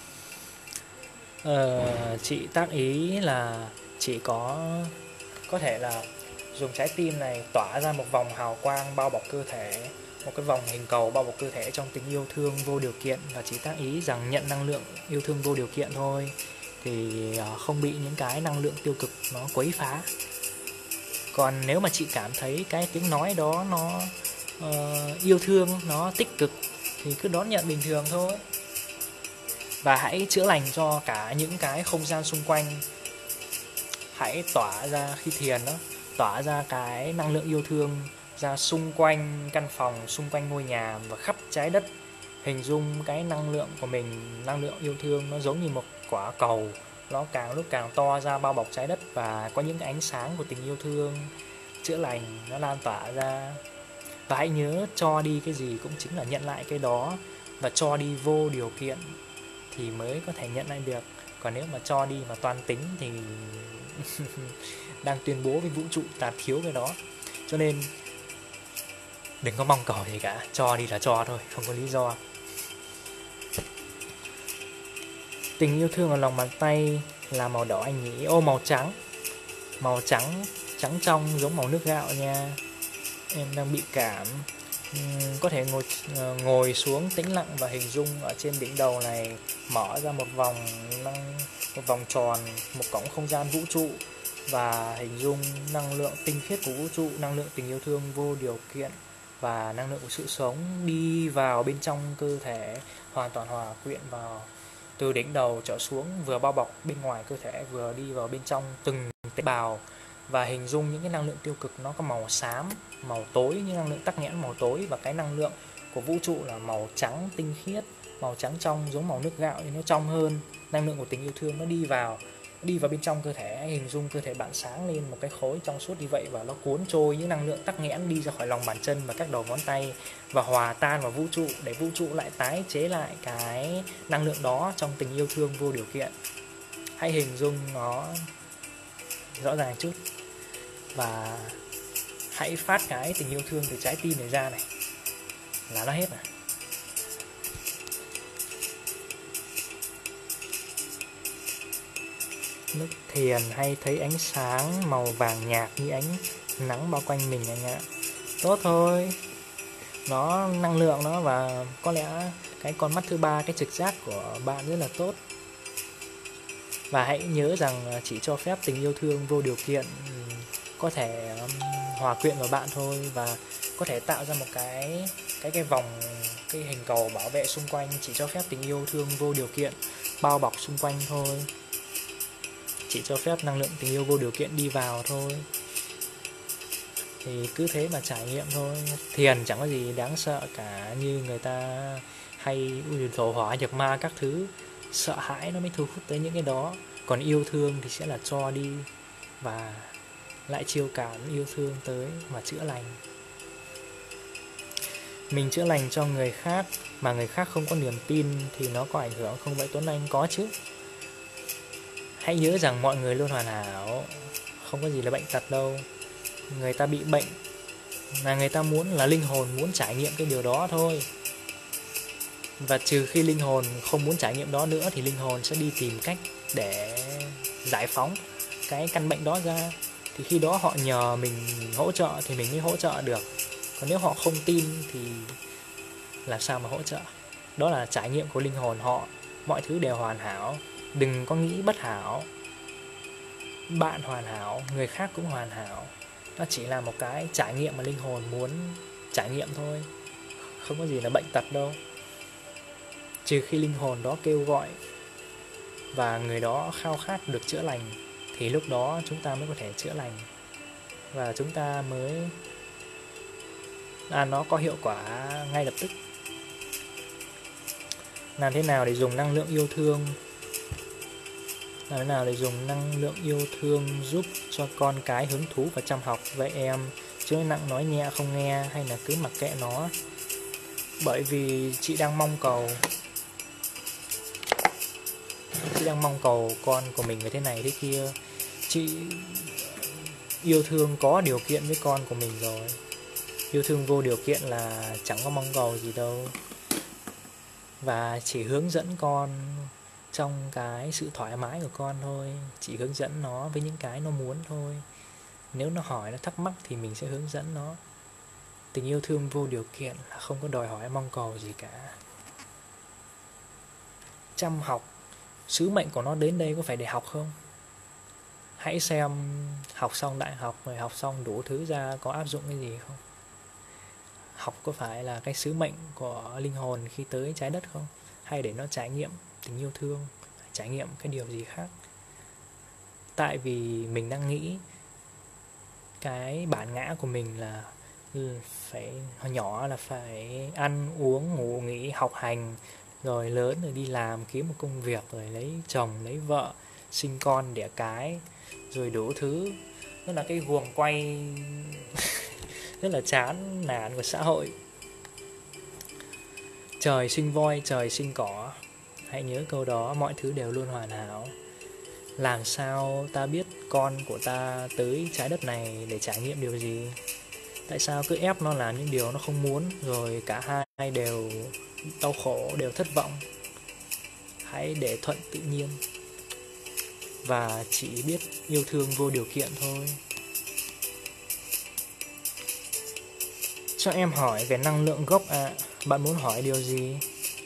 Chị tác ý là chị có thể là dùng trái tim này tỏa ra một vòng hào quang bao bọc cơ thể, một cái vòng hình cầu bao bọc cơ thể trong tình yêu thương vô điều kiện, và chị tác ý rằng nhận năng lượng yêu thương vô điều kiện thôi, thì không bị những cái năng lượng tiêu cực nó quấy phá. Còn nếu mà chị cảm thấy cái tiếng nói đó nó yêu thương, nó tích cực, thì cứ đón nhận bình thường thôi. Và hãy chữa lành cho cả những cái không gian xung quanh. Hãy tỏa ra khi thiền đó, tỏa ra cái năng lượng yêu thương ra xung quanh căn phòng, xung quanh ngôi nhà và khắp trái đất. Hình dung cái năng lượng của mình, năng lượng yêu thương nó giống như một quả cầu, nó càng lúc càng to ra bao bọc trái đất, và có những cái ánh sáng của tình yêu thương chữa lành nó lan tỏa ra. Và hãy nhớ, cho đi cái gì cũng chính là nhận lại cái đó, và cho đi vô điều kiện thì mới có thể nhận lại được. Còn nếu mà cho đi mà toan tính thì đang tuyên bố với vũ trụ ta thiếu cái đó. Cho nên đừng có mong cầu gì cả, cho đi là cho thôi, không có lý do. Tình yêu thương ở lòng bàn tay là màu đỏ anh nhỉ? Ô, màu trắng. Màu trắng, trắng trong giống màu nước gạo nha. Em đang bị cảm Có thể ngồi xuống tĩnh lặng và hình dung ở trên đỉnh đầu này mở ra một vòng tròn, một cổng không gian vũ trụ, và hình dung năng lượng tinh khiết của vũ trụ, năng lượng tình yêu thương vô điều kiện và năng lượng của sự sống đi vào bên trong cơ thể, hoàn toàn hòa quyện vào từ đỉnh đầu trở xuống, vừa bao bọc bên ngoài cơ thể, vừa đi vào bên trong từng tế bào. Và hình dung những cái năng lượng tiêu cực nó có màu xám, màu tối, như năng lượng tắc nghẽn màu tối, và cái năng lượng của vũ trụ là màu trắng tinh khiết, màu trắng trong, giống màu nước gạo nhưng nó trong hơn. Năng lượng của tình yêu thương nó đi vào bên trong cơ thể. Hình dung cơ thể bạn sáng lên một cái khối trong suốt như vậy, và nó cuốn trôi những năng lượng tắc nghẽn đi ra khỏi lòng bàn chân và các đầu ngón tay, và hòa tan vào vũ trụ, để vũ trụ lại tái chế lại cái năng lượng đó trong tình yêu thương vô điều kiện. Hãy hình dung nó rõ ràng chút, và hãy phát cái tình yêu thương từ trái tim này ra này, là nó hết rồi. Lúc thiền hay thấy ánh sáng màu vàng nhạt như ánh nắng bao quanh mình anh ạ. Tốt thôi, nó năng lượng nó, và có lẽ cái con mắt thứ ba, cái trực giác của bạn rất là tốt. Và hãy nhớ rằng chỉ cho phép tình yêu thương vô điều kiện có thể hòa quyện vào bạn thôi, và có thể tạo ra một cái vòng, cái hình cầu bảo vệ xung quanh. Chỉ cho phép tình yêu thương vô điều kiện bao bọc xung quanh thôi, chỉ cho phép năng lượng tình yêu vô điều kiện đi vào thôi. Thì cứ thế mà trải nghiệm thôi. Thiền chẳng có gì đáng sợ cả, như người ta hay thổ hỏa nhập ma các thứ. Sợ hãi nó mới thu hút tới những cái đó. Còn yêu thương thì sẽ là cho đi, và lại chiêu cảm yêu thương tới mà chữa lành. Mình chữa lành cho người khác mà người khác không có niềm tin thì nó có ảnh hưởng không vậy Tuấn Anh? Có chứ. Hãy nhớ rằng mọi người luôn hoàn hảo, không có gì là bệnh tật đâu. Người ta bị bệnh là người ta muốn, là linh hồn muốn trải nghiệm cái điều đó thôi. Và trừ khi linh hồn không muốn trải nghiệm đó nữa thì linh hồn sẽ đi tìm cách để giải phóng cái căn bệnh đó ra. Thì khi đó họ nhờ mình hỗ trợ thì mình mới hỗ trợ được. Còn nếu họ không tin thì làm sao mà hỗ trợ? Đó là trải nghiệm của linh hồn họ. Mọi thứ đều hoàn hảo, đừng có nghĩ bất hảo. Bạn hoàn hảo, người khác cũng hoàn hảo. Nó chỉ là một cái trải nghiệm mà linh hồn muốn trải nghiệm thôi. Không có gì là bệnh tật đâu. Trừ khi linh hồn đó kêu gọi và người đó khao khát được chữa lành, thì lúc đó chúng ta mới có thể chữa lành, và chúng ta mới nó có hiệu quả ngay lập tức. Làm thế nào để dùng năng lượng yêu thương? Làm thế nào để dùng năng lượng yêu thương giúp cho con cái hứng thú và chăm học? Vậy em chứ nặng nói nhẹ không nghe, hay là cứ mặc kệ nó? Bởi vì chị đang mong cầu con của mình như thế này thế kia. Chị yêu thương có điều kiện với con của mình rồi. Yêu thương vô điều kiện là chẳng có mong cầu gì đâu, và chỉ hướng dẫn con trong cái sự thoải mái của con thôi. Chỉ hướng dẫn nó với những cái nó muốn thôi. Nếu nó hỏi, nó thắc mắc thì mình sẽ hướng dẫn nó. Tình yêu thương vô điều kiện là không có đòi hỏi mong cầu gì cả. Chăm học, sứ mệnh của nó đến đây có phải để học không? Hãy xem học xong đại học rồi học xong đủ thứ ra có áp dụng cái gì không? Học có phải là cái sứ mệnh của linh hồn khi tới trái đất không? Hay để nó trải nghiệm tình yêu thương, trải nghiệm cái điều gì khác? Tại vì mình đang nghĩ cái bản ngã của mình là phải hồi nhỏ là phải ăn uống ngủ nghỉ học hành, rồi lớn rồi đi làm kiếm một công việc, rồi lấy chồng lấy vợ, sinh con đẻ cái, rồi đủ thứ. Nó là cái guồng quay rất là chán nản của xã hội. Trời sinh voi, trời sinh cỏ. Hãy nhớ câu đó, mọi thứ đều luôn hoàn hảo. Làm sao ta biết con của ta tới trái đất này để trải nghiệm điều gì? Tại sao cứ ép nó làm những điều nó không muốn, rồi cả hai đều đau khổ, đều thất vọng? Hãy để thuận tự nhiên, và chỉ biết yêu thương vô điều kiện thôi. Cho em hỏi về năng lượng gốc ạ. Bạn muốn hỏi điều gì?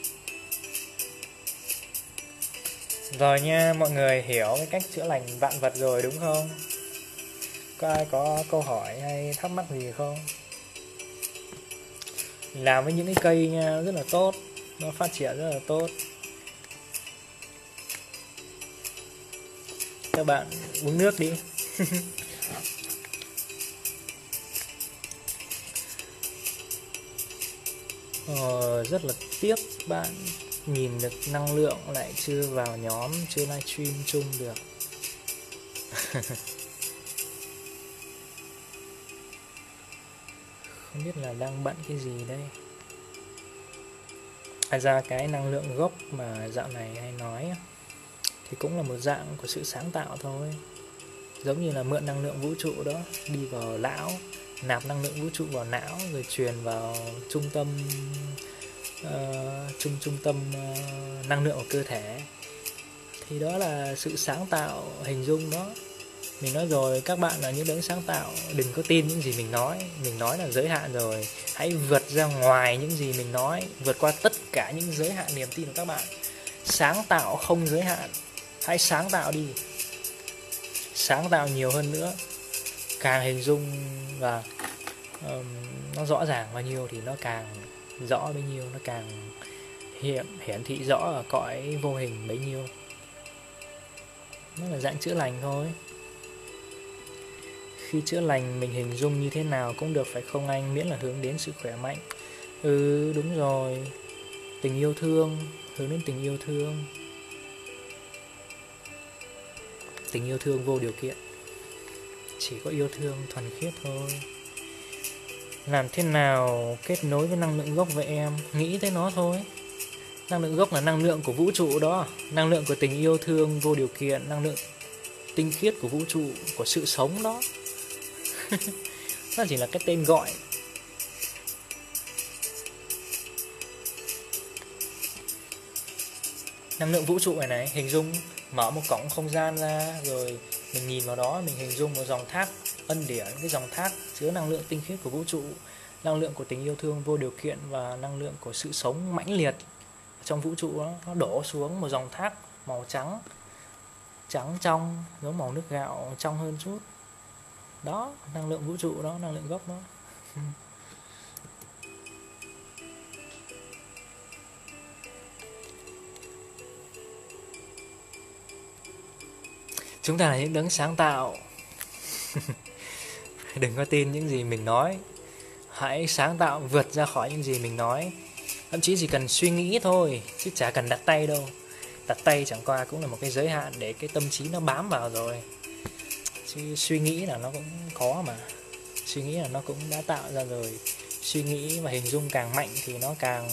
Rồi nha, mọi người hiểu cái cách chữa lành vạn vật rồi đúng không? Có ai có câu hỏi hay thắc mắc gì không? Làm với những cái cây nha, rất là tốt. Nó phát triển rất là tốt. Các bạn uống nước đi. Rất là tiếc bạn nhìn được năng lượng lại chưa vào nhóm, chưa livestream chung được. Không biết là đang bận cái gì đây. Ra cái năng lượng gốc mà dạo này hay nói thì cũng là một dạng của sự sáng tạo thôi. Giống như là mượn năng lượng vũ trụ đó, đi vào não, nạp năng lượng vũ trụ vào não rồi truyền vào trung tâm năng lượng của cơ thể. Thì đó là sự sáng tạo hình dung đó. Mình nói rồi, các bạn là những đấng sáng tạo, đừng có tin những gì mình nói là giới hạn rồi. Hãy vượt ra ngoài những gì mình nói, vượt qua tất cả những giới hạn niềm tin của các bạn. Sáng tạo không giới hạn, hãy sáng tạo đi. Sáng tạo nhiều hơn nữa. Càng hình dung và nó rõ ràng bao nhiêu thì nó càng rõ bấy nhiêu, nó càng hiển thị rõ ở cõi vô hình bấy nhiêu. Nó là dạng chữa lành thôi. Khi chữa lành mình hình dung như thế nào cũng được phải không anh, miễn là hướng đến sự khỏe mạnh. Đúng rồi. Tình yêu thương, hướng đến tình yêu thương. Tình yêu thương vô điều kiện. Chỉ có yêu thương thuần khiết thôi. Làm thế nào kết nối với năng lượng gốc vậy em? Nghĩ tới nó thôi. Năng lượng gốc là năng lượng của vũ trụ đó. Năng lượng của tình yêu thương vô điều kiện. Năng lượng tinh khiết của vũ trụ, của sự sống đó. Nó chỉ là cái tên gọi. Năng lượng vũ trụ này hình dung mở một cổng không gian ra, rồi mình nhìn vào đó, mình hình dung một dòng thác ân điển, cái dòng thác chứa năng lượng tinh khiết của vũ trụ, năng lượng của tình yêu thương vô điều kiện và năng lượng của sự sống mãnh liệt trong vũ trụ đó. Nó đổ xuống một dòng thác màu trắng trong, giống màu nước gạo, trong hơn chút. Đó, năng lượng vũ trụ đó, năng lượng gốc đó. Chúng ta là những đấng sáng tạo. Đừng có tin những gì mình nói. Hãy sáng tạo vượt ra khỏi những gì mình nói. Thậm chí chỉ cần suy nghĩ thôi, chứ chả cần đặt tay đâu. Đặt tay chẳng qua cũng là một cái giới hạn để cái tâm trí nó bám vào rồi. Chứ suy nghĩ là nó cũng có mà. Suy nghĩ là nó cũng đã tạo ra rồi. Suy nghĩ và hình dung càng mạnh thì nó càng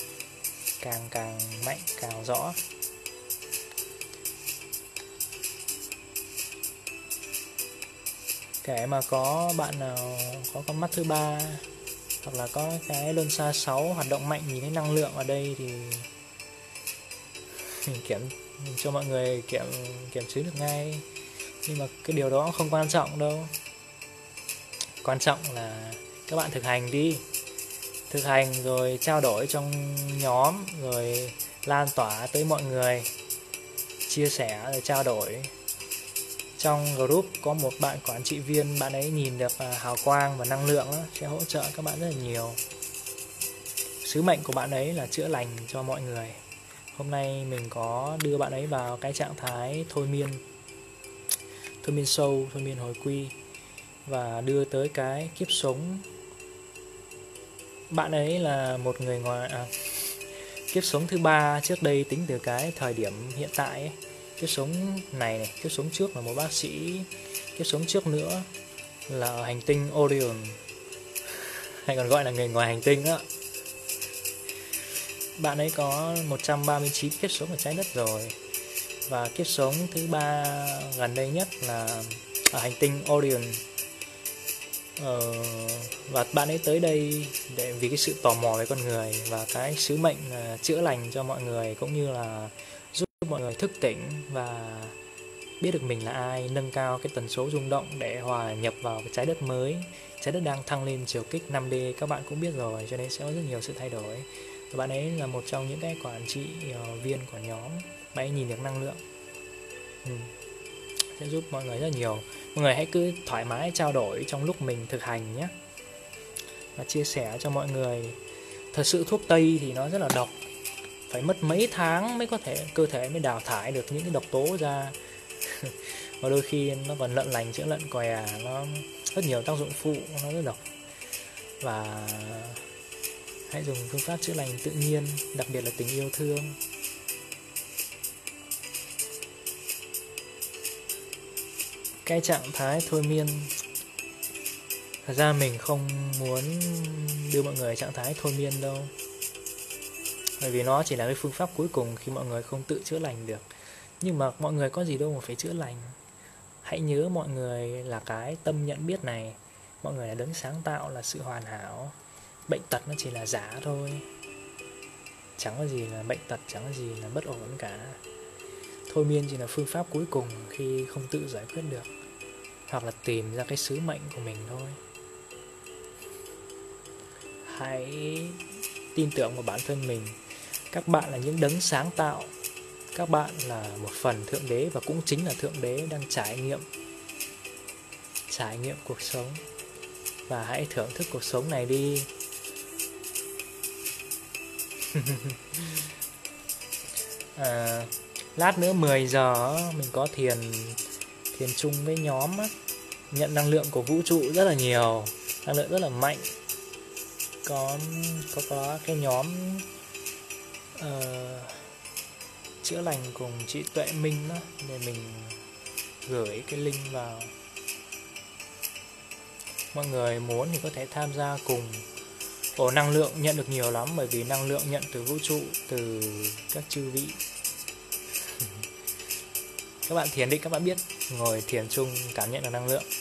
mạnh, càng rõ. Kể mà có bạn nào có con mắt thứ ba hoặc là có cái luân xa 6 hoạt động mạnh, nhìn thấy năng lượng ở đây thì kiểm cho mọi người kiểm chứng được ngay. Nhưng mà cái điều đó không quan trọng đâu. Quan trọng là các bạn thực hành đi. Thực hành rồi trao đổi trong nhóm, rồi lan tỏa tới mọi người, chia sẻ rồi trao đổi. Trong group có một bạn quản trị viên, bạn ấy nhìn được hào quang và năng lượng đó, sẽ hỗ trợ các bạn rất là nhiều. Sứ mệnh của bạn ấy là chữa lành cho mọi người. Hôm nay mình có đưa bạn ấy vào cái trạng thái thôi miên sâu, thôi miên hồi quy, và đưa tới cái kiếp sống. Bạn ấy là một người ngoài kiếp sống thứ ba trước đây, tính từ cái thời điểm hiện tại ấy. Kiếp sống này, kiếp sống trước là một bác sĩ, kiếp sống trước nữa là ở hành tinh Orion, hay còn gọi là người ngoài hành tinh đó. Bạn ấy có 139 kiếp sống ở trái đất rồi. Và kiếp sống thứ ba gần đây nhất là ở hành tinh Orion. Và bạn ấy tới đây để vì cái sự tò mò về con người và cái sứ mệnh chữa lành cho mọi người, cũng như là giúp mọi người thức tỉnh và biết được mình là ai, nâng cao cái tần số rung động để hòa nhập vào cái trái đất mới. Trái đất đang thăng lên chiều kích 5D, các bạn cũng biết rồi, cho nên sẽ có rất nhiều sự thay đổi. Và bạn ấy là một trong những cái quản trị viên của nhóm, bạn ấy nhìn được năng lượng. Sẽ giúp mọi người rất nhiều. Mọi người hãy cứ thoải mái trao đổi trong lúc mình thực hành nhé, và chia sẻ cho mọi người. Thật sự thuốc Tây thì nó rất là độc, phải mất mấy tháng mới có thể cơ thể mới đào thải được những cái độc tố ra. Và đôi khi nó còn lợn lành chữa lợn què, nó rất nhiều tác dụng phụ, nó rất độc. Và hãy dùng phương pháp chữa lành tự nhiên, đặc biệt là tình yêu thương. Cái trạng thái thôi miên, thật ra mình không muốn đưa mọi người trạng thái thôi miên đâu, bởi vì nó chỉ là cái phương pháp cuối cùng khi mọi người không tự chữa lành được. Nhưng mà mọi người có gì đâu mà phải chữa lành. Hãy nhớ mọi người là cái tâm nhận biết này, mọi người là đấng sáng tạo, là sự hoàn hảo. Bệnh tật nó chỉ là giả thôi, chẳng có gì là bệnh tật, chẳng có gì là bất ổn cả. Thôi miên chỉ là phương pháp cuối cùng khi không tự giải quyết được, hoặc là tìm ra cái sứ mệnh của mình thôi. Hãy tin tưởng vào bản thân mình. Các bạn là những đấng sáng tạo. Các bạn là một phần Thượng Đế, và cũng chính là Thượng Đế đang trải nghiệm cuộc sống. Và hãy thưởng thức cuộc sống này đi. Lát nữa 10 giờ mình có thiền chung với nhóm á. Nhận năng lượng của vũ trụ rất là nhiều, năng lượng rất là mạnh. Có cái nhóm chữa lành cùng chị Tuệ Minh đó, để mình gửi cái link vào. Mọi người muốn thì có thể tham gia cùng. Năng lượng nhận được nhiều lắm, bởi vì năng lượng nhận từ vũ trụ, từ các chư vị. Các bạn thiền định, các bạn biết, ngồi thiền chung cảm nhận được năng lượng.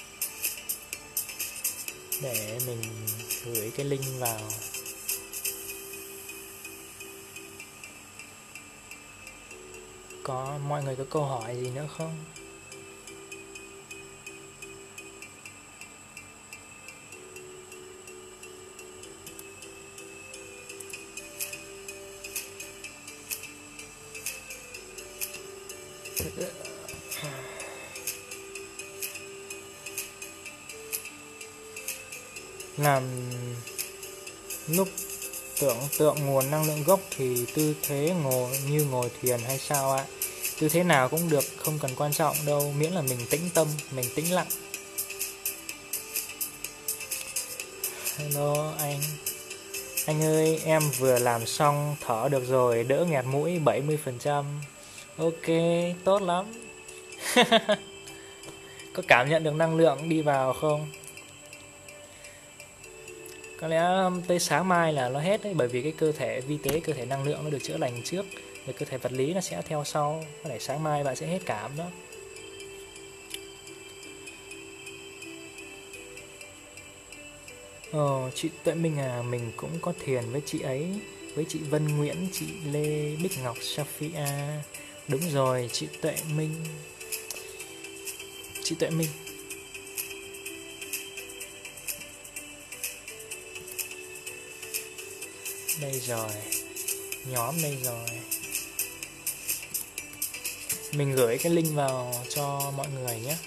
Để mình gửi cái link vào. Có mọi người có câu hỏi gì nữa không? Làm lúc tưởng tượng nguồn năng lượng gốc thì tư thế như ngồi thiền hay sao ạ? Tư thế nào cũng được, không cần quan trọng đâu, miễn là mình tĩnh tâm, mình tĩnh lặng. Hello anh ơi, em vừa làm xong, thở được rồi, đỡ nghẹt mũi 70%. Ok, tốt lắm. Có cảm nhận được năng lượng đi vào không? Có lẽ tới sáng mai là nó hết đấy, bởi vì cái cơ thể vi tế, cơ thể năng lượng nó được chữa lành trước, rồi cơ thể vật lý nó sẽ theo sau. Có thể sáng mai bạn sẽ hết cảm đó. Chị Tuệ Minh à, mình cũng có thiền với chị ấy, với chị Vân Nguyễn, chị Lê Bích Ngọc, Safia. Đúng rồi, chị Tuệ Minh. Đây rồi, nhóm đây rồi. Mình gửi cái link vào cho mọi người nhé.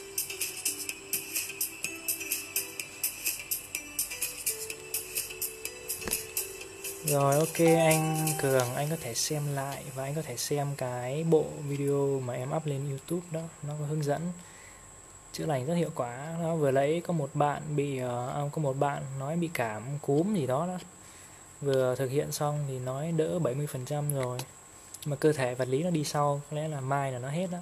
Rồi, ok anh Cường, anh có thể xem lại và anh có thể xem cái bộ video mà em up lên YouTube đó, nó có hướng dẫn chữa lành rất hiệu quả. Nó vừa lấy có một bạn nói bị cảm cúm gì đó, vừa thực hiện xong thì nói đỡ 70% rồi, mà cơ thể vật lý nó đi sau, có lẽ là mai là nó hết đó.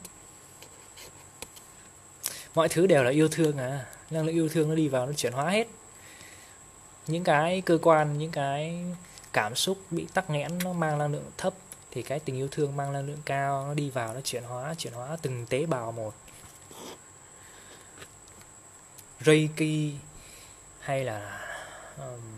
Mọi thứ đều là yêu thương à, năng lượng yêu thương nó đi vào, nó chuyển hóa hết những cái cơ quan, những cái cảm xúc bị tắc nghẽn, nó mang năng lượng thấp, thì cái tình yêu thương mang năng lượng cao, nó đi vào, nó chuyển hóa từng tế bào một. Reiki hay là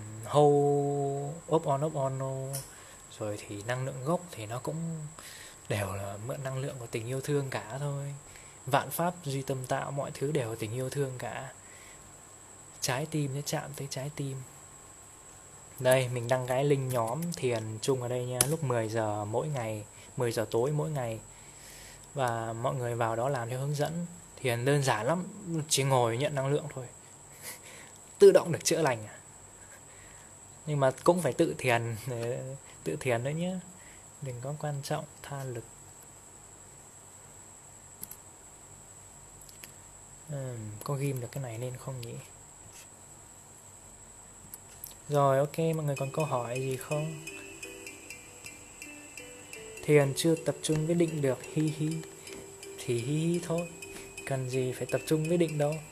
Hold up on, rồi thì năng lượng gốc thì nó cũng đều là mượn năng lượng của tình yêu thương cả thôi. Vạn pháp duy tâm tạo, mọi thứ đều là tình yêu thương cả. Trái tim sẽ chạm tới trái tim. Đây, mình đăng cái link nhóm thiền chung ở đây nha, lúc 10 giờ mỗi ngày, 10 giờ tối mỗi ngày. Và mọi người vào đó làm theo hướng dẫn. Thiền đơn giản lắm, chỉ ngồi nhận năng lượng thôi. Tự động được chữa lành. Nhưng mà cũng phải tự thiền đấy nhé. Đừng có quan trọng tha lực. Có ghim được cái này lên không nhỉ? Rồi, ok, mọi người còn câu hỏi gì không? Thiền chưa tập trung với định được, hi hi. Thì hi hi thôi, cần gì phải tập trung với định đâu.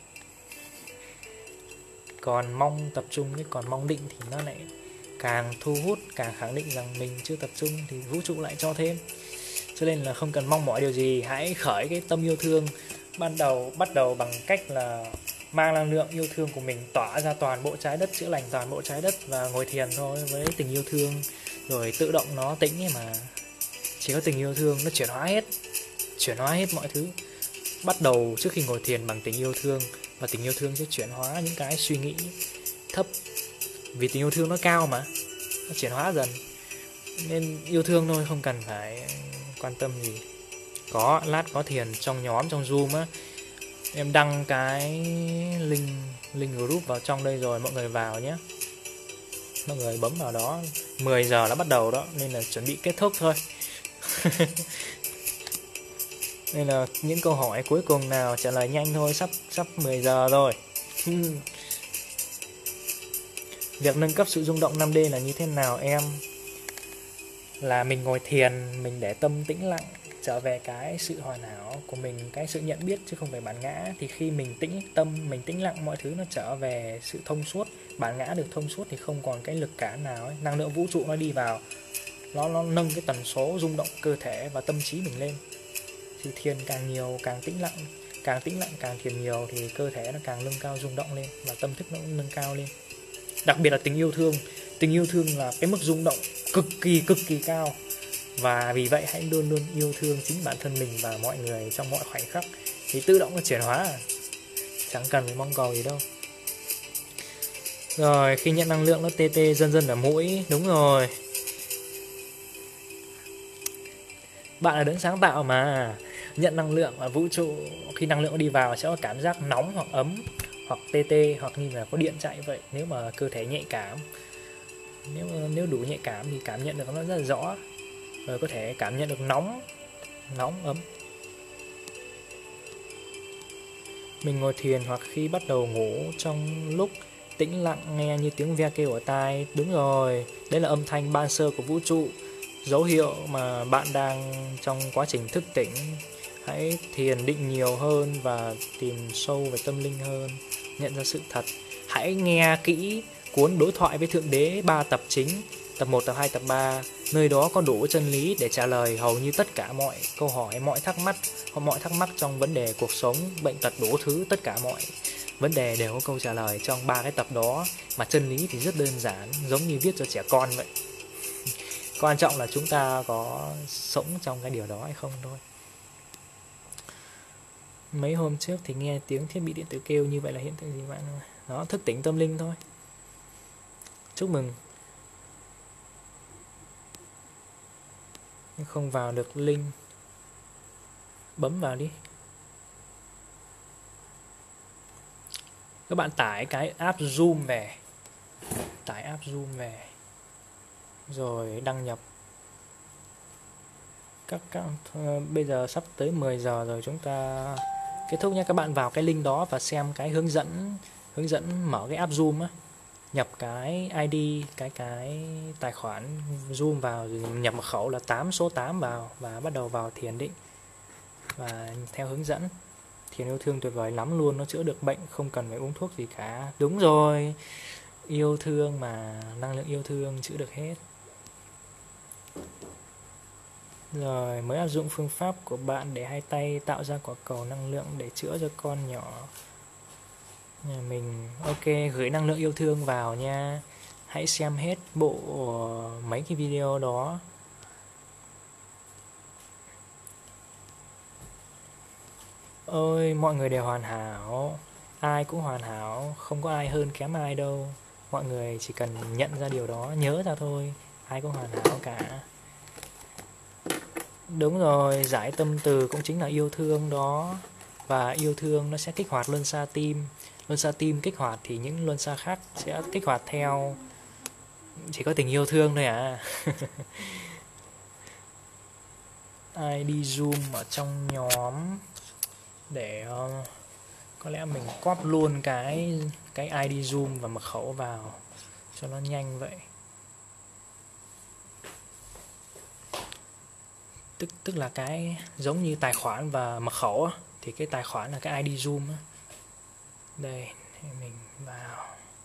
Còn mong tập trung với còn mong định thì nó lại càng thu hút, càng khẳng định rằng mình chưa tập trung thì vũ trụ lại cho thêm. Cho nên là không cần mong mỏi điều gì, hãy khởi cái tâm yêu thương bắt đầu bằng cách là mang năng lượng yêu thương của mình tỏa ra toàn bộ trái đất, chữa lành toàn bộ trái đất và ngồi thiền thôi với tình yêu thương, rồi tự động nó tĩnh ấy mà. Chỉ có tình yêu thương nó chuyển hóa hết mọi thứ. Bắt đầu trước khi ngồi thiền bằng tình yêu thương, và tình yêu thương sẽ chuyển hóa những cái suy nghĩ thấp, vì tình yêu thương nó cao mà, nó chuyển hóa dần. Nên yêu thương thôi, không cần phải quan tâm gì. Lát có thiền trong nhóm, trong Zoom á, em đăng cái link group vào trong đây rồi, mọi người vào nhé. Mọi người bấm vào đó, 10 giờ đã bắt đầu đó, nên là chuẩn bị kết thúc thôi. Nên là những câu hỏi cuối cùng nào trả lời nhanh thôi, sắp 10 giờ rồi. Việc nâng cấp sự rung động 5D là như thế nào em? Là mình ngồi thiền, mình để tâm tĩnh lặng, trở về cái sự hoàn hảo của mình, cái sự nhận biết chứ không phải bản ngã. Thì khi mình tĩnh tâm, mình tĩnh lặng, mọi thứ nó trở về sự thông suốt. Bản ngã được thông suốt thì không còn cái lực cản nào ấy. Năng lượng vũ trụ nó đi vào, nó nâng cái tần số rung động cơ thể và tâm trí mình lên. Thì thiền càng nhiều, càng tĩnh lặng, càng thiền nhiều thì cơ thể nó càng nâng cao rung động lên và tâm thức nó cũng nâng cao lên. Đặc biệt là tình yêu thương là cái mức rung động cực kỳ cao. Và vì vậy hãy luôn luôn yêu thương chính bản thân mình và mọi người trong mọi khoảnh khắc, thì tự động nó chuyển hóa, chẳng cần phải mong cầu gì đâu. Rồi, khi nhận năng lượng nó tê tê dần ở mũi. Đúng rồi, bạn là đấng sáng tạo mà. Nhận năng lượng ở vũ trụ, khi năng lượng đi vào sẽ có cảm giác nóng hoặc ấm, hoặc tê tê, hoặc như là có điện chạy vậy. Nếu mà cơ thể nhạy cảm, nếu đủ nhạy cảm thì cảm nhận được nó rất là rõ. Rồi có thể cảm nhận được nóng, ấm. Mình ngồi thiền hoặc khi bắt đầu ngủ, trong lúc tĩnh lặng nghe như tiếng ve kêu ở tai. Đúng rồi, đấy là âm thanh ban sơ của vũ trụ, dấu hiệu mà bạn đang trong quá trình thức tỉnh. Hãy thiền định nhiều hơn và tìm sâu về tâm linh hơn, nhận ra sự thật. Hãy nghe kỹ cuốn Đối thoại với Thượng Đế 3 tập chính, tập 1, tập 2, tập 3. Nơi đó có đủ chân lý để trả lời hầu như tất cả mọi câu hỏi, mọi thắc mắc trong vấn đề cuộc sống, bệnh tật, đủ thứ. Tất cả mọi vấn đề đều có câu trả lời trong 3 cái tập đó. Mà chân lý thì rất đơn giản, giống như viết cho trẻ con vậy. Quan trọng là chúng ta có sống trong cái điều đó hay không thôi. Mấy hôm trước thì nghe tiếng thiết bị điện tử kêu, như vậy là hiện tượng gì bạn? Đó, thức tỉnh tâm linh thôi. Chúc mừng. Nhưng không vào được link, bấm vào đi. Các bạn tải cái app Zoom về, rồi đăng nhập. Bây giờ sắp tới 10 giờ rồi, chúng ta kết thúc nhé. Các bạn vào cái link đó và xem cái hướng dẫn mở cái app Zoom á, nhập cái ID, cái tài khoản Zoom vào, rồi nhập mật khẩu là 8 số 8 vào và bắt đầu vào thiền định. Và theo hướng dẫn, thiền yêu thương tuyệt vời lắm luôn, nó chữa được bệnh, không cần phải uống thuốc gì cả. Đúng rồi, yêu thương mà, năng lượng yêu thương chữa được hết. Rồi, mới áp dụng phương pháp của bạn để hai tay tạo ra quả cầu năng lượng để chữa cho con nhỏ nhà mình. Ok, gửi năng lượng yêu thương vào nha. Hãy xem hết mấy cái video đó. ơi, mọi người đều hoàn hảo, ai cũng hoàn hảo, không có ai hơn kém ai đâu. Mọi người chỉ cần nhận ra điều đó, nhớ ra thôi, ai cũng hoàn hảo cả. Đúng rồi, giải tâm từ cũng chính là yêu thương đó. Và yêu thương nó sẽ kích hoạt luân xa tim. Luân xa tim kích hoạt thì những luân xa khác sẽ kích hoạt theo. Chỉ có tình yêu thương thôi à. Ai đi zoom ở trong nhóm để có lẽ mình copy luôn cái ID Zoom và mật khẩu vào cho nó nhanh vậy. Tức là cái giống như tài khoản và mật khẩu á, thì cái tài khoản là cái ID Zoom á. Đây, mình vào.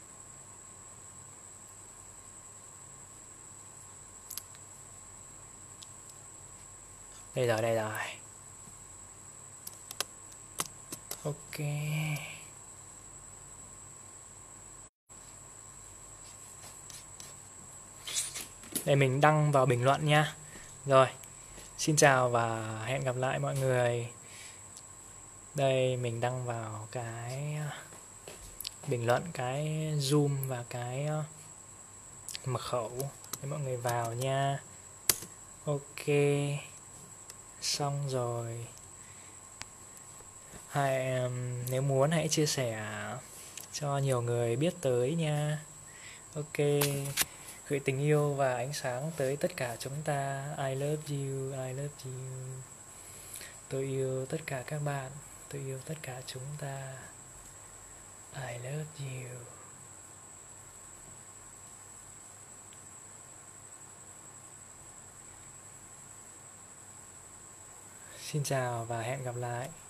Đây rồi, đây rồi. Ok. Đây mình đăng vào bình luận nha. Rồi, xin chào và hẹn gặp lại mọi người. Đây mình đăng vào cái bình luận cái Zoom và cái mật khẩu để mọi người vào nha. Ok, xong rồi. Nếu muốn hãy chia sẻ cho nhiều người biết tới nha. Ok, gửi tình yêu và ánh sáng tới tất cả chúng ta. I love you, I love you. Tôi yêu tất cả các bạn, tôi yêu tất cả chúng ta. I love you. Xin chào và hẹn gặp lại.